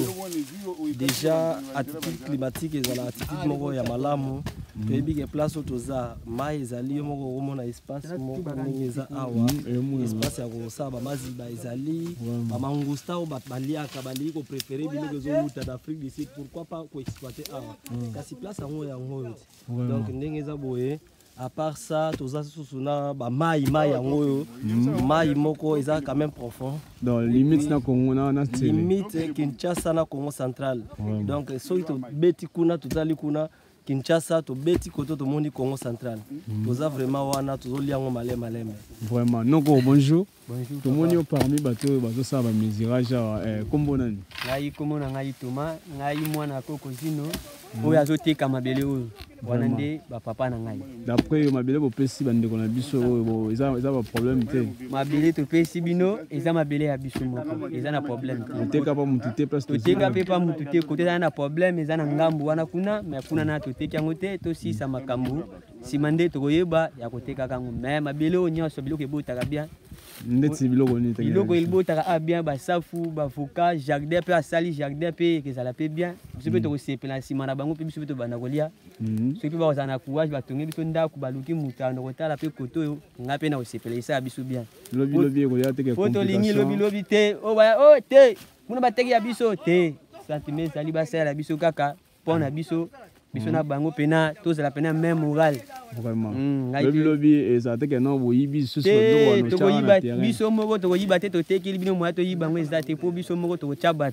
déjà attitude climatique ezala attitude moko ya malamu toyebi ke place oyo toza mai ezali yo moko okomona espace moko ndenge eza awa espace ya kosala bamaziba ezali bamangusta oyo baliaka balingi kopréféré biloko ezowuta d'Afrique du Sud pourquoi pas koexploite awa kasi place yango yango oyo donc ndenge eza boye à part ça toza susu na bamai mai yango oyo mai moko eza quand même profond dans limite na Congo na na Ntsele limite Kinshasa na Congo central donc soki tobeti kuna tozali kuna Kinshasa tobeti koto tomoni Congo central toza vraiment wana tozolia yango malema malema vraiment noko bonjour bonjour tomoni o parmi bato bazo sa ba misérage eh kombo nani ngai kombo na ngai Toma ngai mwana koko zino oyo azoteka mabele oyo wana nde bapapa na ngai d'après yo mabele bopesi bandeko na biso oyo eza eza ba problème te mabele topesi bino eza mabele ya biso moko eza na problème toteka pa mutu te place toteka pe pa mutu te kote eza na problème eza na ngambu wana kuna mais kuna na toteki yango te tosisa makambo nsima nde tokoyeba ya koteka kango mais mabele oyo nyonso biloko ebotaka bien ndeti biloko nini te biloko ebotaka a bien basafu bavoka jardin mpe asali jardin mpe ekezala mpe bien biso mpe tokosepela nsima na bango mpe biso mpe tobanda kolia soki mpe bakozala na courage batongi biso ndako baluki mutano kotala mpe koto oyo nga mpe na kosepela esala biso bien lobilobi ekolia teke po tolingi lobilobi te o baya o te kuna bateki ya biso te sentime ezali basalela biso kaka mpo na biso biso na bango pena tozala pena même moral vraiment lobilobi ezala teke no boyibi susu te tokoyiba biso moko tokoyiba te totekeli bino moya toyiba yango eza te mpo biso moko tokotya bato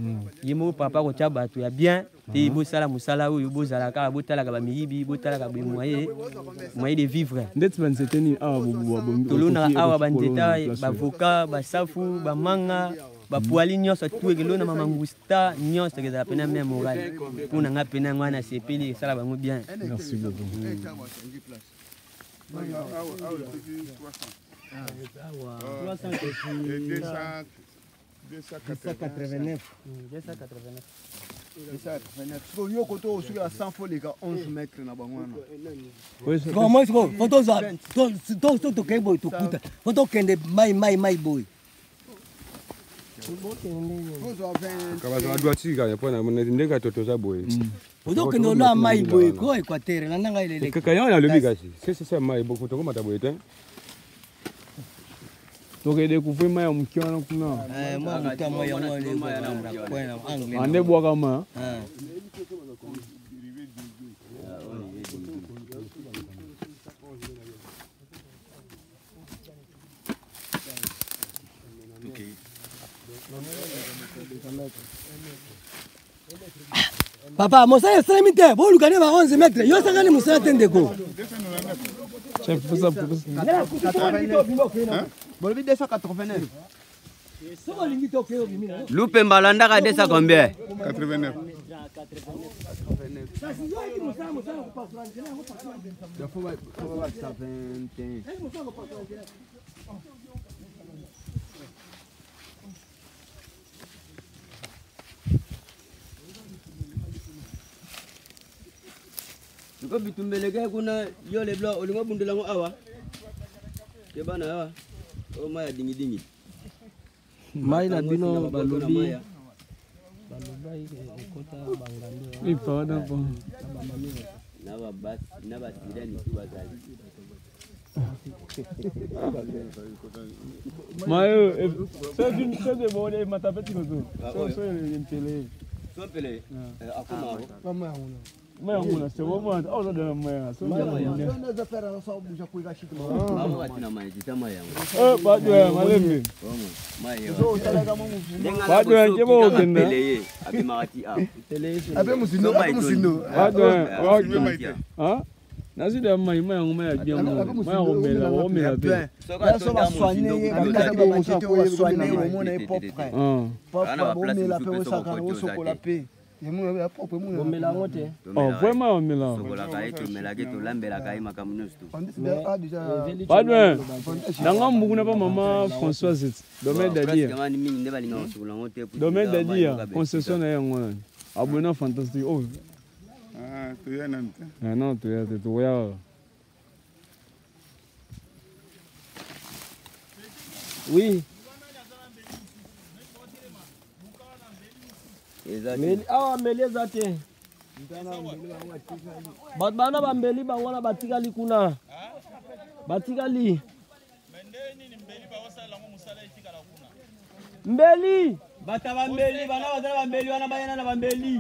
ye moko papa kotya bato ya bien te bosala mosala oyo bozala kaka botalaka bamiyibi botalaka moyen moyen de vivre ndeti banzete nini awa tolonaka awa banzeta bavoka basafu bamanga bapoali nyonso tuekelo na mamangusta nyonso ekezala pena meme moral mpona nga pena yango wana sepeli esala bango bien merci beaucoup deux cent quatre-vingt-neuf. deux cent quatre-vingt-neuf. deux cent quatre-vingt-neuf. So yo koto osuki la cent fois les gars onze mètres na bango wana. Bon moi siko photo za to to to to kebo to kuta. Photo kende mai mai mai boy. Kabaza wadwa tsika yapona ndeka toto za boy. Photo kende la mai boy ko Equateur na nanga ile. Kaka yana lobi kasi. C'est ça mai beaucoup to komata boy ten. Donc il découvre mai mkiona kuna. Eh moi mtamo ya moi ile kwa na anglais. Ande bwa kama. Eh. Papa, moi ça est limité. Bon, le gars va onze mètres. Yo ça gagne monsieur Tendeko. Chef, pour ça, pour ça. Bon, deux cent quatre-vingt-neuf. Lupe Mbalanda ka desa combien? quatre-vingt-neuf. Ko bitumbeleke kuna yo le blanc olingo bundela ngo awa. Ke bana awa. O maya dingi dingi. Mai na bino balobi. Ipada po. Na ba bas na ba tirani tu bazali. Mayo, c'est une chose de bonne matapeti kozo. So so impele. So impele. Akuma. Mama una. Maya una se wo mwana. Oh ndo maya. So ndo. Ndio fera na sababu ya kuiga shiki. Mama watina mai kitama yangu. Eh bado ya malembe. Mayo. So talaga mu. Bado ya jebo kenda. Abi mati a. Abe musino, abe musino. Bado ya. Ah? Nasi da mai mai ngoma ya bien mo. Mai ngomela, ngomela be. Là so ba soigner, ba kati ba machete o soigner o mona e propre. Ah. Papa bo mela pe o saka o sokola pe. Yemu ya propre mu. Ngomela ngote. Oh, vraiment ngomela. Sokola kai to melage to lambela kai makamunus tu. Bado. Nanga mbukuna pa mama Françoise. Domaine d'adia. Kama ni mingi ndeba linga sokola ngote. Domaine d'adia. Concession na yango. Abona fantastique. Oh. Ah, tu es un Ah non, tu es tu vois. Oui. Ezali. Ah, meli ezate. Bat bana ba mbeli ba wana batikali kuna. Batikali. Mbeli. Bata ba mbeli bana bazala ba mbeli wana bayana na ba mbeli.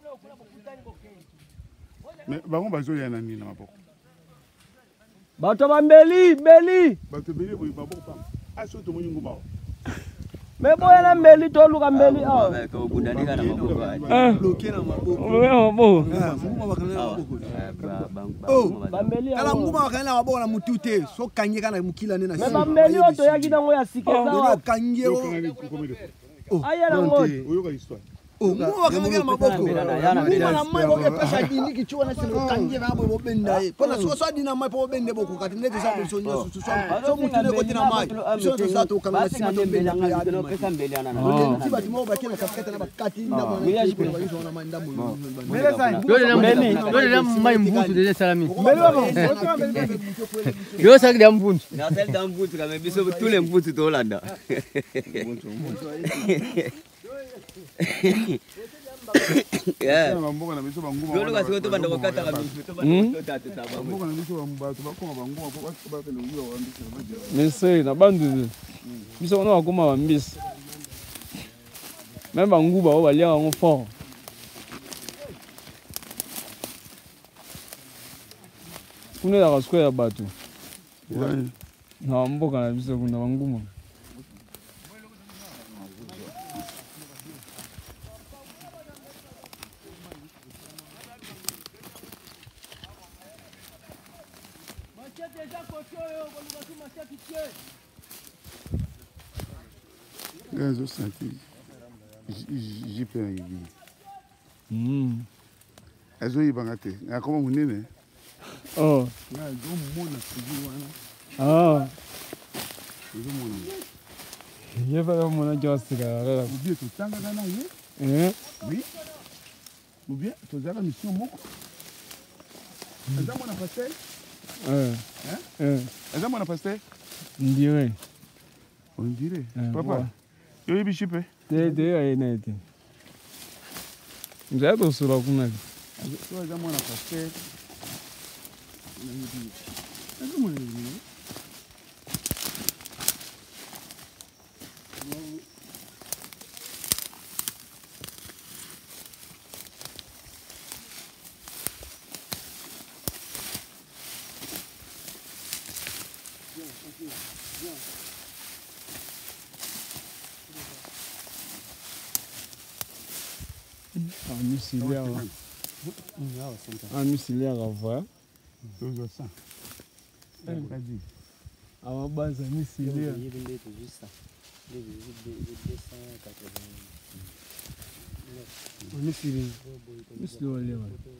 Mais bango bazoya na nini na maboko. Bato ba mbeli, mbeli. Bato mbeli boy maboko pa. Aso to monyungu bawo. Me boya na mbeli to luka mbeli ah. Ba ko bundanika na maboko. Ah. Bloqué na maboko. Wewe maboko. Nguma bakana na maboko. Oh, ba mbeli. Kala nguma bakana na maboko na mutute. So kanyeka na mukila nena. Me ba mbeli oto yaki na ngo ya sikeza wa. Kanye o. Aya na ngote. Oyo ka histoire. Oh, mo wakangela maboko. Nguma na mai boke pesa dini kichwa na silo kanje na bo benda e. Pona so so dina mai po bende boko kati nete sa so nyo so so. So mutune ko tina mai. So to sa to kanga sima to benda ya no pesa mbele ana na. Tiba timo ba kina kaskata na bakati nda mwana. Bila jipe ba yuso na manda mo. Mbele sai. Dole na mbele. Dole na mai mvutu de salami. Mbele baba. Yo sa kida mvutu. Na sel da mvutu kama biso tule mvutu to Holanda. Yeah. Bamboka na biso banguma. Yo luka sikoto banda kokata ka biso to banda tatu taba. Bamboka na biso bamba to bakoma banguma ko ba ba tele uyo wa mbisi na baje. Mese na bandu. Biso na wakoma wa mbisi. Même banguba o balia ngo fort. Kuna ya kasiko ya batu. Na mboka na biso kuna banguma. Gazo senti. J'y peux y vivre. Hmm. Ezo yibanga te. Akoma munene. Oh. Na zo mona sigi wana. Ah. Zo mona. ye fa mona josi ka la bien to tanga na ye eh oui ou bien to zaka mission moko Eza mwana pasteur eh eh Eza mwana pasteur on dirait on dirait papa yo yebi chipe te te ya inete njato sura kuna so eza mwana pasteur na yebi eza mwana yebi Ah, misiliar. Ah, misiliar avoir. Toujours ça. Vas-y. À ma base, misiliar. Misiliar. Misiliar.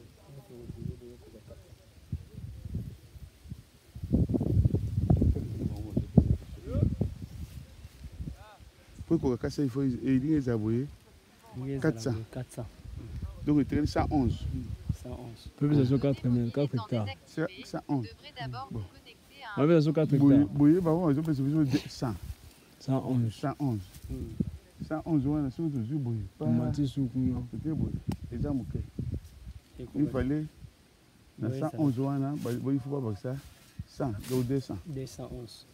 Pour qu'on casse, il faut les abouiller. quatre cents. quatre cents. Donc il traîne cent onze. cent onze. Population quatre mille, quatre hectares. cent onze. Bon. Population quatre hectares. Oui, bah bon, ils ont besoin cent. cent onze. cent onze. cent onze, on a surtout du bruit. Mati soukouna. C'était bruit. Les gens moquaient. Il fallait. cent onze, on a, il faut pas ça. cent, donc deux cents. deux cent onze.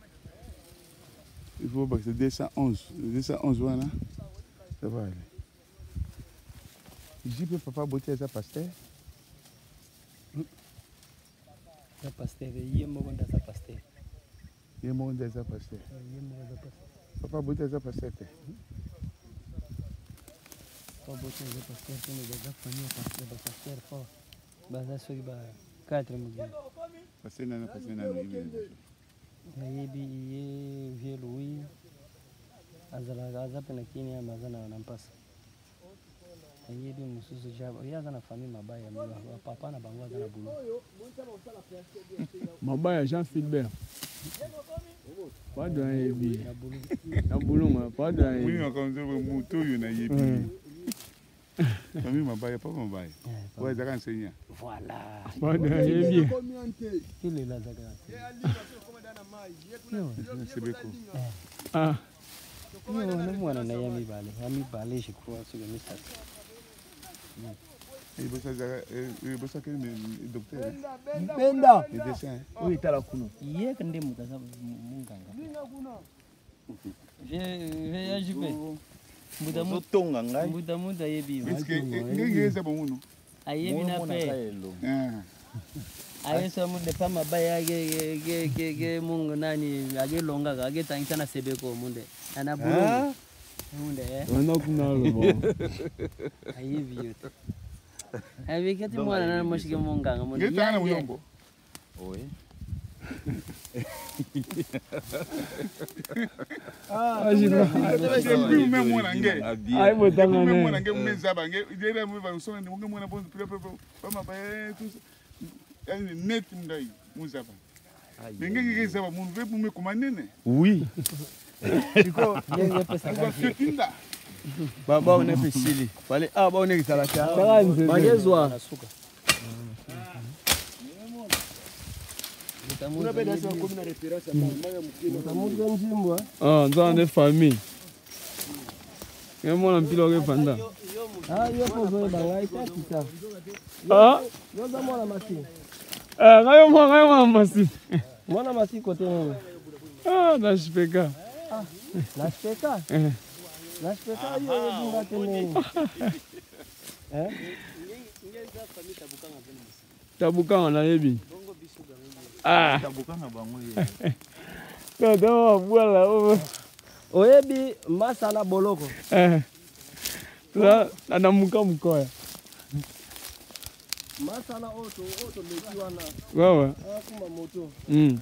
Il faut pas que c'est deux cent onze. deux cent onze, on a. Ça va aller. J'y peux papa botter ça pasteur. Ça pasteur, il y a mon ça pasteur. Il y a mon ça pasteur. Papa botter ça pasteur. Papa botter ça pasteur, c'est une des familles pasteur, pasteur fort. Baza sur ba quatre mille. Pasteur nana pasteur nana il. Yebi ye vieux Louis. Azala azape na Kenya mazana wanampasa. Yebi mususu jabo. Yaza na famille mabaya mwa papa na bango azana bulu. Mabaya Jean Philbert. Pas de yebi. Na bulu ma pas de yebi. Oui, on comme ça moto yo na yebi. Famille mabaya pas mabaya. Ouais, ça enseignant. Voilà. Pas de yebi. Il est là d'accord. C'est beaucoup. Ah. Non, non, moi, on a yami balé. Yami balé, je crois, sur le message. Il bosse il bosse avec le docteur. Benda. Le dessin. Oui, t'as la kuno. Hier, quand on est dans munganga. Je vais ajouter. Muda muda ngai. Muda muda yebi. Est-ce que ngenge za bomuno? Ayebi na pe. Aye so mu de pama baya ge ge ge ge mungu nani age longa age tangita na sebeko munde ana bulu munde eh wana kuna lobo aye biyote aye kati mwana na moshike munganga munde ngeta muyombo oye ah ajina c'est même mwana nge ay botanga ne mwana nge meza bange idera mu ba so ndi munge mwana bonzo pile pile pama baya tout yani net mdai muzaba ngenge ngeze ba munve bume kumanene oui iko ngenge pesa ngafinda baba one pesili pale ah ba one kitalaka magezwa unapenda sana kumi na reference ambayo mkino tamuga njimbwa ah ndio ne famille ngemo na mpilo ke panda ah yo pozo bangai takita ah yo za mwana masi ah ngayo mwana ngayo mwana masi mwana masi kote nini ah na shpeka ah na shpeka eh na shpeka yo yo dinga tene eh ngeza famita bukanga tene tabukanga na yebi ah tabukanga bango ye kada bwala o oyebi masa na boloko eh la na muka mukoya masa na auto auto mekiwa na wewe ah kuma moto mm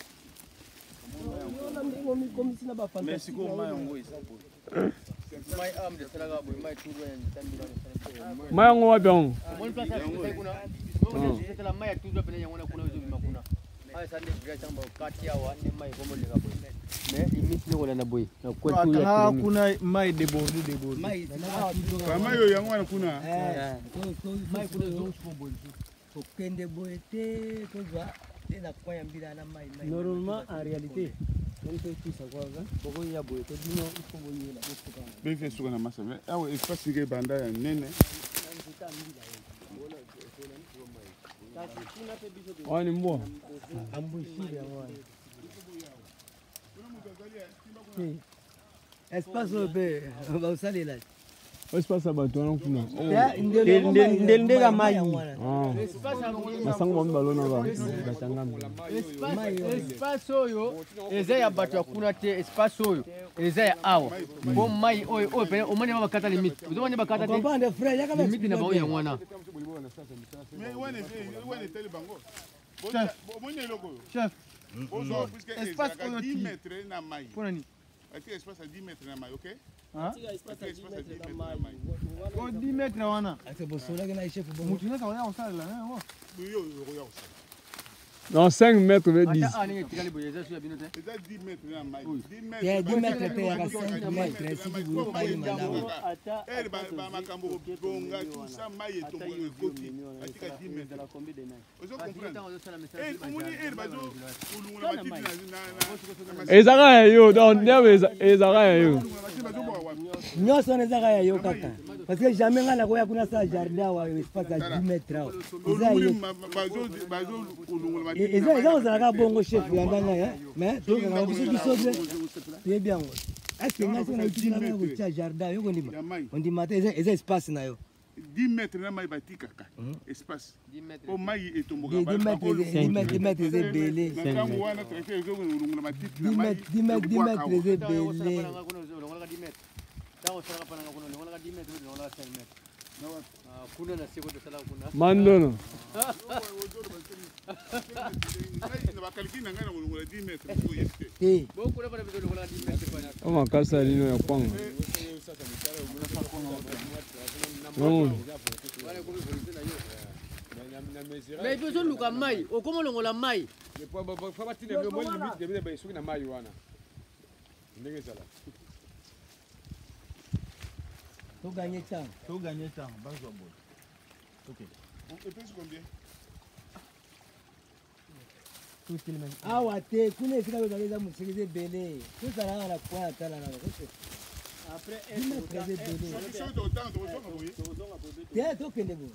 na ndingo mikomi sina ba fantasy merci ko mai ngo isapo mai am de telaga boy mai tudo en tambira mai ngo wapi ngo mon place kuna kuna tela mai tudo pele yango kuna hizo bimakuna ai sande bia chamba kati ya wanne mai komo lega boy mais imisi lokola na boye na kwetu ya kuna mai deborde deborde mai kama yo yango wana kuna eh mai kuna yo boye to kende boye te to za eza kwa ya mbila na mai mai normalement en réalité on peut tout savoir hein boko ya boye to dino il faut boye la boye be fait suka na masa mais awo espace ke banda ya nene wani mbwa ambushile wani espace obe bausalela espace abato wana kuna ndendega mai basango bami balona basangami espace oyo eza ya bato ya kuna te espace oyo eza ya awa po mai oyo oyo pene omoni bakata limite ozomoni bakata te limite na bao yango wana mais wana wana tele bango omoni eloko oyo chef espace oyo dix mètres na mai pona ni ati espace à dix mètres na mai, OK? Hein? Espace à dix mètres na mai. Oh, dix mètres wana. Ate bosola ke na chef bo. Mutu na sawa ya sala la, hein? Oui, yo yo yo. Non, cinq mètres veut dix. Ah, ninge tikali boye za suya binote. Eza dix mètres na mai. dix mètres. Ya dix mètres te ya cinq mètres, si vous voulez pas y malawa. Elle ba ba makambo bonga tout ça mai et tombo koti. Atika dix mètres. Ozo comprendre. Eh, komuni elle ba zo ulungula matiti na na. Ezaka ya yo, donc ndewe ezaka ya yo. Nyonso nezaka ya yo kaka. Parce que jamais ngana koya kuna sa jardin wa espace à dix mètres. Eza yo. Bazo bazo ulungula eza eza ozalaka bongo chef ya ndanga ya mais tozala biso biso bien bien bien est-ce que ngasi na itina na kotia jardin yo kondima ondima te eza eza espace na yo dix mètres na mai batika kaka espace po mai etomboka ba dix mètres dix mètres eza belé ntango wana tracteur ezo ulungula matiti na mai dix mètres dix mètres eza belé kuna na siko de sala kuna mandono eh boko na bana bezo lokola dix mètres bana kama kasa lino ya kwanga non mais bezo luka mai okomo longola mai fa batine mo mo limite de be suki na mai wana ndenge sala to gagner temps to gagner temps banzo boy. OK. On peut combien? Tout le monde. Ah ouais, tu connais ce que vous avez dans mon série belé. Tout ça là la quoi à la après elle me faisait belé. Solution de temps de zone boy. Tiens, to kende bo.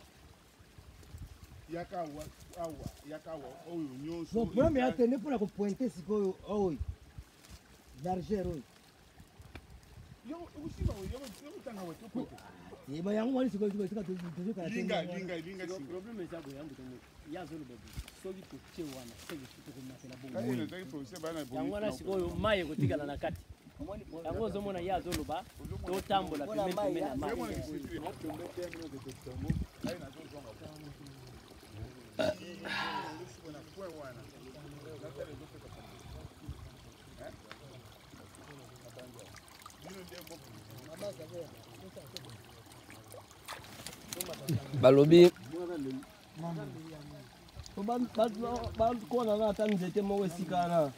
Yaka wa awa, yaka wa oyo nyonso. Bon, premier attendre pour la pointer siko oyo. D'argent. Yo usiba yo yo tanga wa toko. Yeba yangu wali siko siko siko tuzo kana linga linga linga si problème eza go yangu tene yazo lo bebe soki tuche wana sege tuto ko matela bongo kaye na taki professeur bana bongo yango na siko yo maye ko tikala na kati yango ozomona yazo lo ba to tambola pembe pembe na maye balobi bakona na ata nzete moko esikana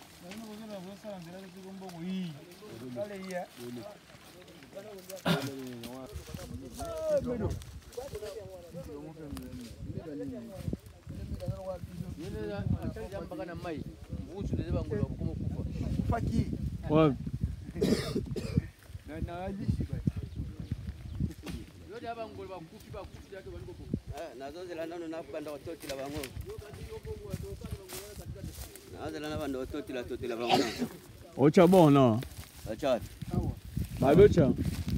nazozela nano nakubanda kototela bango nazozela na banda kototela totela bango ocha bona ocha babocha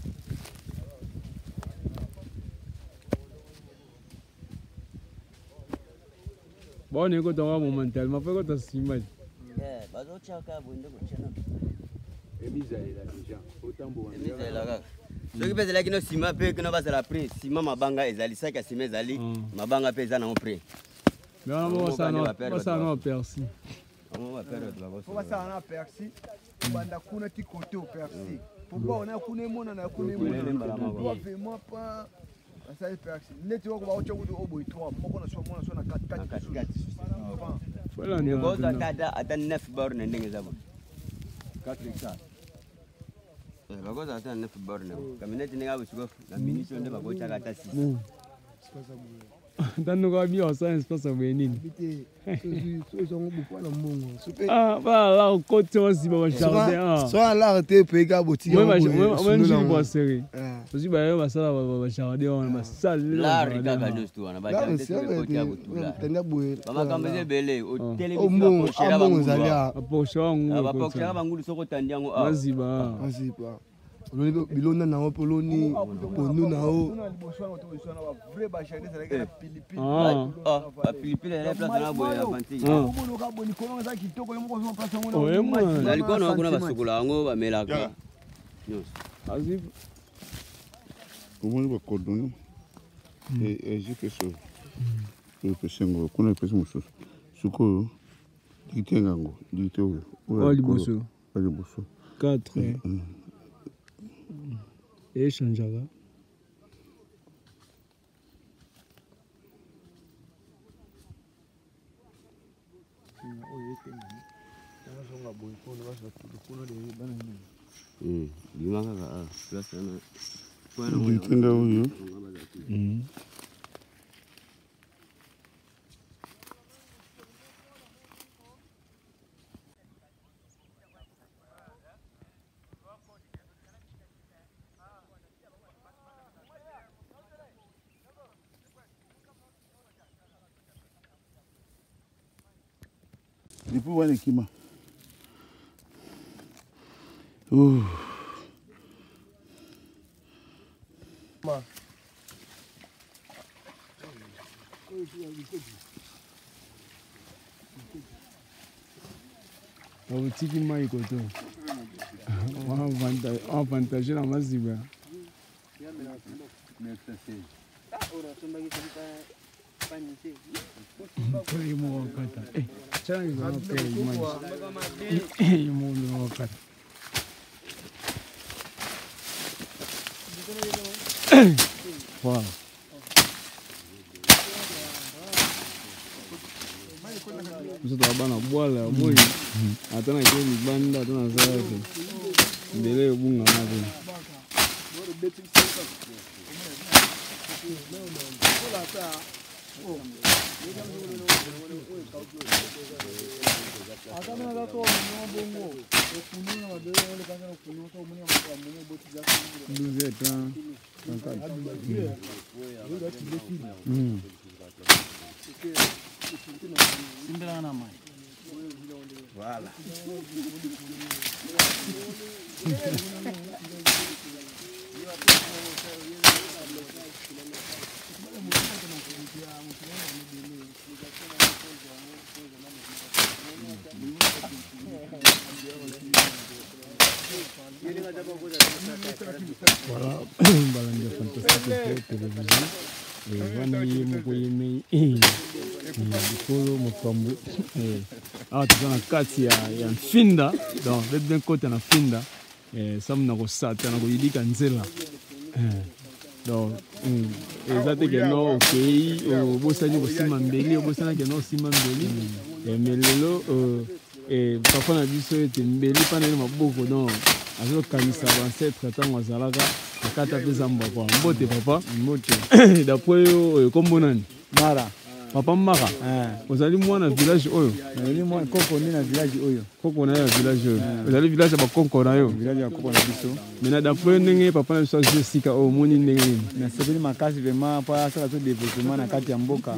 bona iko tonga momentalement fait ko ta simba eh bazocha ka bonde kochana ebizaela déjà otambo wana ebizaela kaka soki mpe ezalaki no nsima mpe kino bazala prix nsima mabanga ezali saki ya nsima ezali mabanga mpe eza nango prix basala na persi basala na persi banda kuna ti kote o persi po bona kuna emonana kuna emonana vraiment pas basali persi neti oko baotia kutu oboyi trois moko na so mona so na katikati kozwa ata ata neuf bor na ndenge eza bona quatre hectares. bakoza ata neuf borne kamionete ndenge abosiko na munition nde bakotaka ata six ntanuka bien osala espace ya boye nini Ah, voilà, au côté aussi, bah, jardin. Soit là, tu peux y aller. Moi, moi, moi, je suis pas sérieux. Aussi, bah, bah, ça, bah, jardin, on va salle. Là, regarde, juste toi, on a pas de temps de côté à Boutula. Maman, quand vous êtes belé, au télévision, approcher la bangulu. Approcher la bangulu. Approcher la bangulu, soko tandiango. Vas-y, bah. Vas-y, bah. Bilona na poloni ponu na o ah ah pilipili ile place na boya avanti alikuwa na kuna basukula wango bamelaka azib kumuni bakodoni e eji peso e pesengo kuna peso mususu suko ditenga ngo dito o liboso o liboso quatre et changera. Hmm, gimana kak? Plus sana. Ditenda huyo. Hmm. Depuis voir l'équipement. Oh. Otiki mai koto. On avantage na maziba. Poli mo kata. Eh, chana ni zama pele imani. Eh, mo mo kata. Wow. Mtoto abana bwala boy. Atana ile libanda atana zake. Mbele bunga nazo. Voilà. Voilà, balandi fantastique télévision. Vani moko yeme likolo mokambo awa toza na kati ya mfinda donc ve bien côté na finda samu na kosata na koyilika nzela donc eza te keno okei obosani kosima mbeli obosanaki no osima mbeli mais lelo papa na biso ete mbeli mpana ye maboko donc azokanisa bancetre ntango azalaka akata mpe zamba kwa mbote papa mbote d'après yo kombo nani Mara papa Mara ozali mwana village oyo nazali mwana koko nde na village oyo koko na yo village oyo ozali village ya bakonko na yo village ya koko na biso mena d'après ndenge papa na biso azwi esika oyo omoni ndenge nini nasepeli makasi vraiment mpo asala so développement na kati ya mboka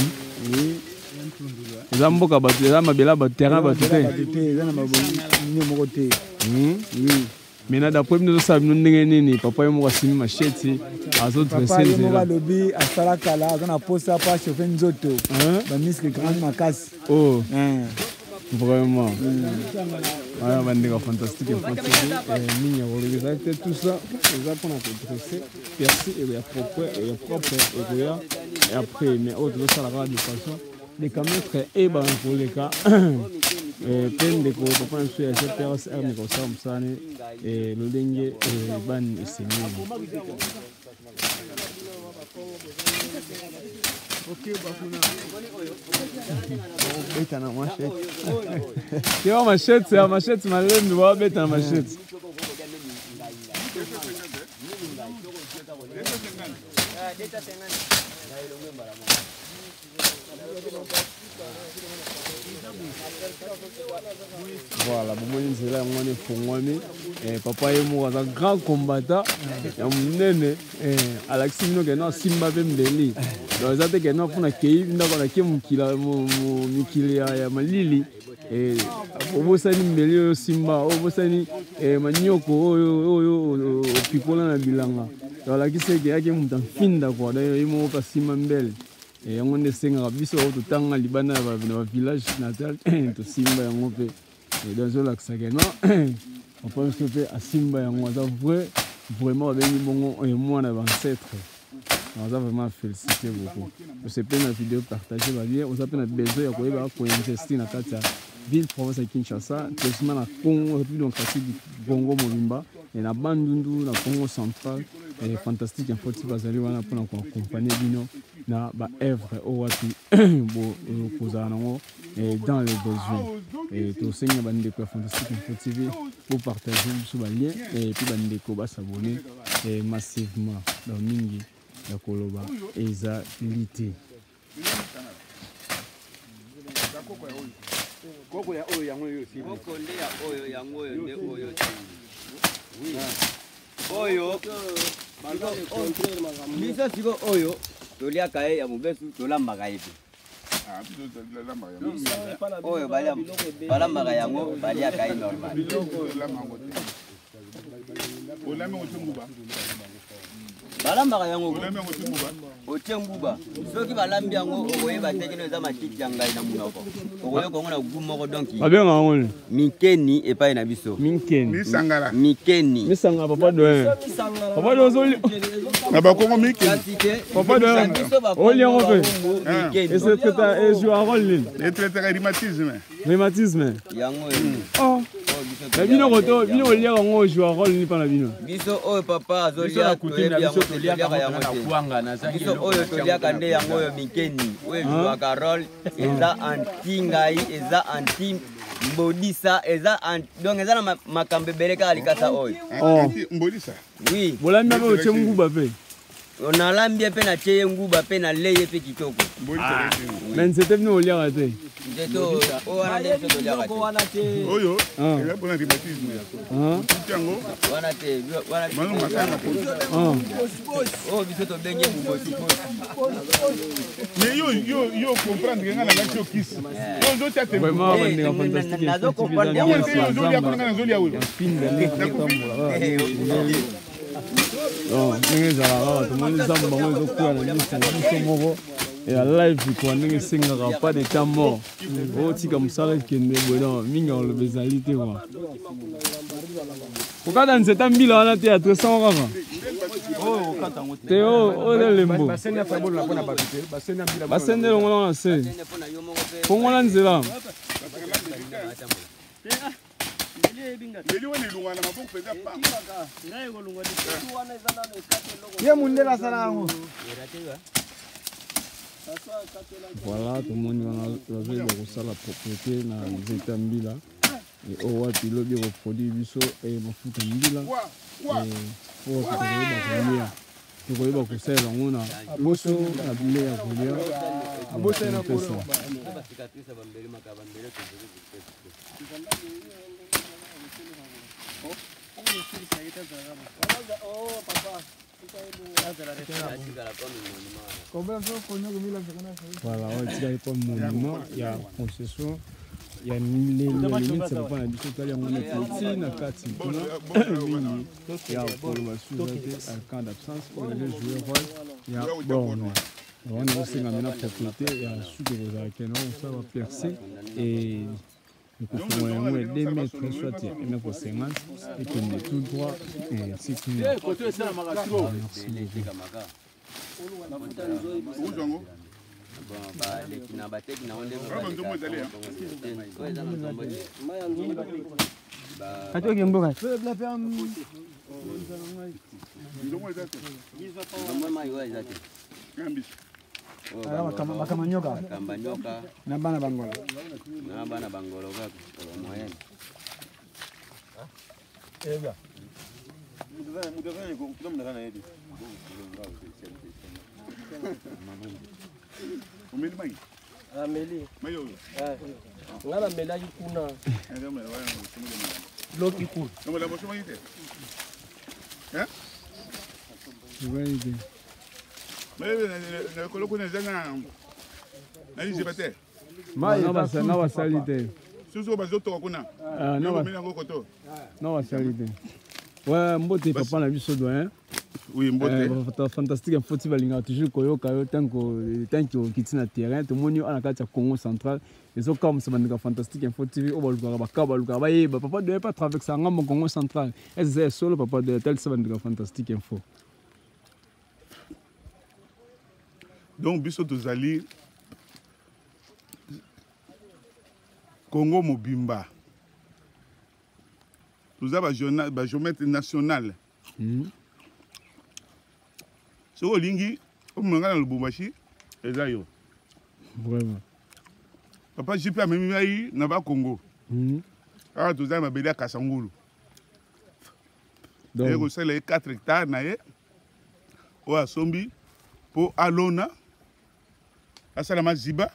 eza mboka bato eza mabela bato terrain bato te eza na babonio moko te mena d'après bino tosala bino ndenge nini papa ye moko asimi machete azodresse nzela moko alobi asala kala aza na posa mpo achauffe nzoto bamiske grande makasi oh vraiment wana bandeko fantastique fatigué mingi ya koloba ezali te tout ça eza mpona kodresse persi ya propre ya propre ekoya et après mais oyo tozosala kaka de façon dekametre ebana koleka mpe ndeko papa na biso ya G P R C R meka kosala mosala ne lolenge bani esengeli Beta na machette. C'est ma machette, c'est ma machette, ma laine, doit bête na machette. Voilà, bon, c'est là on est fongwami. Papa et moi, un grand combattant. Et on nene, Alexis no kena Simba Bembeli. Donc ça te kena pour na kei, na kona kei mukila mukila ya malili. Et obosani mbeli Simba, obosani manyoko oyo oyo pikola na bilanga. Donc la kisi ke yake mutan finda quoi. D'ailleurs il m'a pas Simba mbeli. Et on est senga biso to tanga libana na village natal to Simba yango pe. Et dans ce lac Sageno, on pense que à Simba yango ça vrai vraiment avec bon et moi on ancêtre. On a vraiment félicité beaucoup. C'est plein de vidéos partagées va bien, on a plein de besoin ya koyeba ko investir na kati ya ville province ya Kinshasa, plus na Congo, plus dans kati du Congo Mobimba et na Bandundu na Congo central. Et fantastique info ti bazali wana pour accompagner bino na ba œuvre o wati bo kozana ngo et dans les besoins et to senya bande ko fantastique info T V pour partager sur ba lien et puis bande ko ba s'abonner et massivement dans mingi ya koloba eza lité koko ya oyo yango yo si koko nde ya oyo yango yo nde oyo oui oyo biso siko oyo toliaka ye ya mobesu tolambaka ye pe oyo balambaka yango baliaka ye normal balambaka yango otie nguba soki balambi yango okoyeba te kino eza matiti ya ngai na munoko okoyoka yango na gu moko donc babenga yango mikeni epai na biso mikeni misangala mikeni misanga papa doyen papa doyen zoli na bakongo mikeni papa doyen oli yango pe mikeni et c'est que ta et joue un rôle nini et traiter rhumatisme rhumatisme yango oh na bino koto bino olia yango joue un rôle nini pa na bino biso oyo papa azolia toyebi yango toliaka yango te biso oyo toliaka nde yango oyo mikeni oyo jouaka role eza anti ngai eza anti mbodisa eza donc eza na makambo ebele kaka likasa oyo mbodisa oui bolambi ape otie nguba pe nalambi mpe natie ye nguba mpe nalei ye mpe kitoko mais nzete bino oliaka te oyo eza mpona rhumatisme yango wana te oyo biso tobenge bubosibosi mais yo yo yo comprendre nga na ngati yo kisi yo nzotia te nazo comprendre ndenge ezalaka tomoni nzambe bango ezokwea na miso na biso moko ya live kwa ndenge esengaka pas de temps mort otika mosala ekende boye non mingi aloba ezali te kwa kokata nzeta mbila wana te ya tresango kaka te oyo lembo basende longola na se fongola nzela ye mundela asala yango voilà tomoni wana bazoyeba kosala propriété na nzete ya mbila oyo wapi lobi ekoproduire biso mafuta mbila po wapi tokoyeba kolia tokoyeba kosalela yango na boso na bilei ya kolia pesa voilà otikali mpo monument ya concession ya limite papa na biso tali yango na petit na kati kuna mingi ya koloba suza te alcan d'absence oyo le joueur rôle ya borne wana osenga mena propriété ya suki ekozalaki na osala baperce et ekofungola yango ya deux mètres soit ya un mètre cinquante ekende tout droit si kuna na bateki na onde atoki mboka Makama nyoka. Makamba nyoka. Na bana bangola. Na bana bangola kaka. Kwa moyenne. Ega. Mudavana mudavana ko kuna mudavana yedi. Umeli mai. Ah meli. Mai yo. Eh. Ngala melaki kuna. Ndio mela wana msumule. Loki kuna. Kama la msumule yite. Eh? Right. Mais na koloko na zanga. Na hizi bate. Mai na basa na basalite. Susu bazoto kuna. Ah na ba. Na basalite. Ouais, mbote papa na biso doyen. Oui, mbote. Euh, fantastique info ti balinga toujours koyoka yo tanko tanko kiti na terrain to moni ana kati ya Congo central. Ezo comme ça bandika fantastique info T V o baluka bakaba baluka ba yeba papa doyen pas traverser ngam Congo central. Est solo papa doyen tel ça bandika fantastique info. Donc biso tozali Congo mobimba. Nous avons un géomètre national. Ce que lingi, on a le Bumbashi, et ça yo. Vraiment. Papa J P a même eu n'a pas Congo. Ah, tout ça m'a bédé à Kassangulu. Donc, vous savez les quatre hectares naé, ou à Sombi, pour Alona, à Salama Ziba,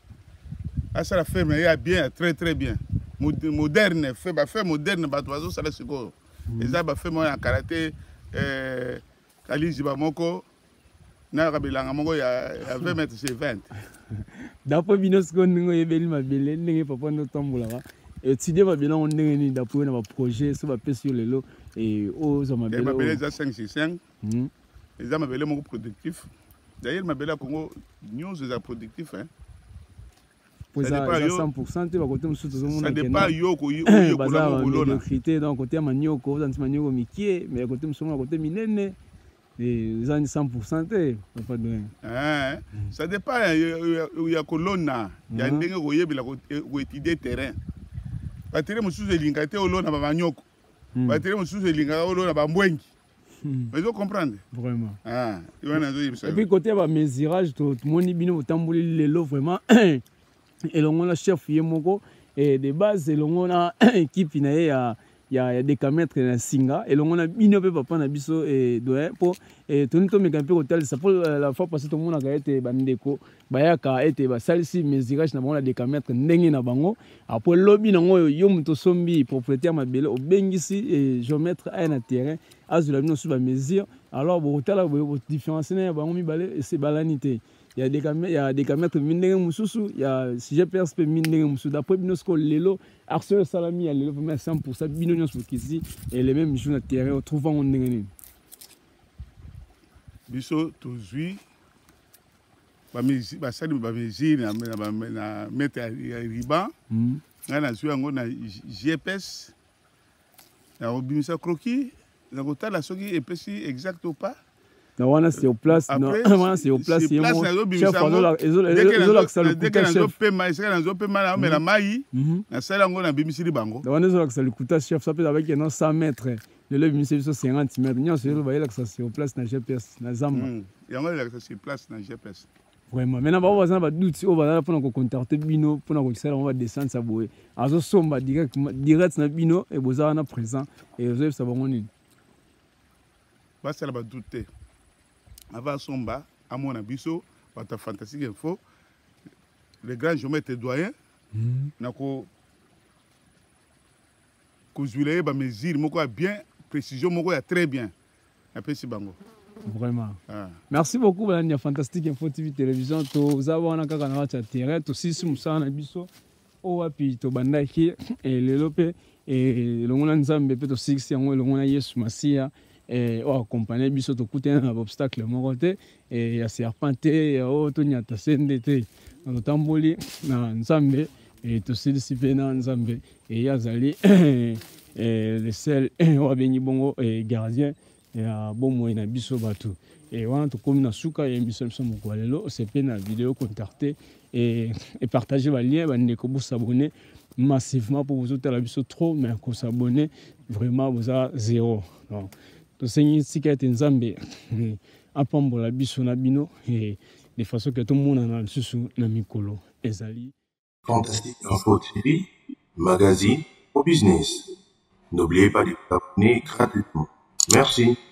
à Sala ferme, il y a bien, très très bien. Moderne, fait bah fait moderne, bah toi ça c'est quoi? Et ça bah fait moi en karaté, euh, Kali Ziba Moko, na Rabilanga Moko il y a vingt mètres c'est vingt. D'après Binos qu'on nous est belle ma belle, n'est pas nous tombons là. Et tu dis ma belle on n'est ni d'après notre projet, ça va passer sur les lots et aux ma belle. Ma belle ça cinq six cinq. Et ça ma belle mon productif. D'ailleurs ma belle à Congo, nous c'est productif hein. Ça cent pour cent tu vas côté monsieur tout le monde. Ça dépend yo ko yo ko la mo le critère donc côté manioko dans manioko mikie mais côté monsieur côté minene et ils ont cent pour cent pas de hein ça dépend il y a colonna il y a ndenge ko yebila ko étudier terrain ba terrain monsieur elinga te olona ba manioko ba terrain monsieur elinga olona ba mbwengi. Mais vous comprenez? Vraiment. Ah, et puis côté ba mesurage tout le monde bino tambuli les lots vraiment. Et l'on a chef yemoko et de base et l'on a équipe na ya ya des caméras na singa et l'on a bino pe papa na biso et doyen pour et tout to meka pe hotel ça pour la fois passé tout le monde a été bandeko bayaka été ba salisi mesurage na bango des caméras ndenge na bango après lobby na ngo yo muto sombi propriétaire mabele au bengisi et géomètre a na terrain azula bino sur ba mesure alors bo hotel bo différence na bango mi balé et c'est balanité. Il y a des caméras, il y a des caméras mindenge mususu, il y a G P S mindenge mususu. D'après Binosco lelo, Arsenal Salami a lelo vraiment cent pour cent binonions pour qu'ici et les mêmes jours na terrain trouvant on ndenge. Biso tozui ba mezi ba sali ba mezi na na mettre riban. Ngana zui ngo na G P S. Na obimisa croquis, na kota la soki epesi exact ou pas. Non, on c'est au place. Non, on c'est au place. C'est place. Chef, on a dès que nous paiement, c'est que nous paiement là, mais la maille, na sala ngo na bimisiri bango. On a ça que ça le coûte chef, ça peut avec un cent mètres. Le le bimisiri sur cinquante mètres. Nous c'est le voyez là que ça c'est au place na G P S, na Zamba. Et on a là que c'est place na G P S. Vraiment. Maintenant ba voisin ba doute au ba pour nous contacter bino, pour nous ça on va descendre ça boue. Azo somba direct direct na bino et boza na présent et vous ça va ngoni. Ba ça ba douter. Avant Somba, à mon abisso, votre fantastique info, le grand géomètre doyen, nako kozulé ba mesure moko bien précision moko ya très bien. Après si bango. Vraiment. Ah. Merci beaucoup Balania Fantastique Info T V télévision to zabona kaka na cha terrain to sisi musana biso o wapi to bandaki et le lope et longona nzambe pe to six yango longona Yesu Masia. Et on accompagne biso to kutena na obstacle moko te et ya serpenté o to nyata sende te no tamboli na nzambe et to silisi pe na nzambe et yazali et le sel o bengi bongo et gardien et a bomo na biso batu et wana to komi na suka ya biso biso moko lelo c'est pe na vidéo contacter et et partager ba lien ba ndeko bo s'abonner massivement pour vous autres la biso trop mais ko s'abonner vraiment vous a zéro donc to sengi sika te nzambe apambola biso na bino e de façon que tout le monde a le sous na mikolo ezali. Fantastique Info T V, magazine au business. N'oubliez pas de vous abonner gratuitement. Merci.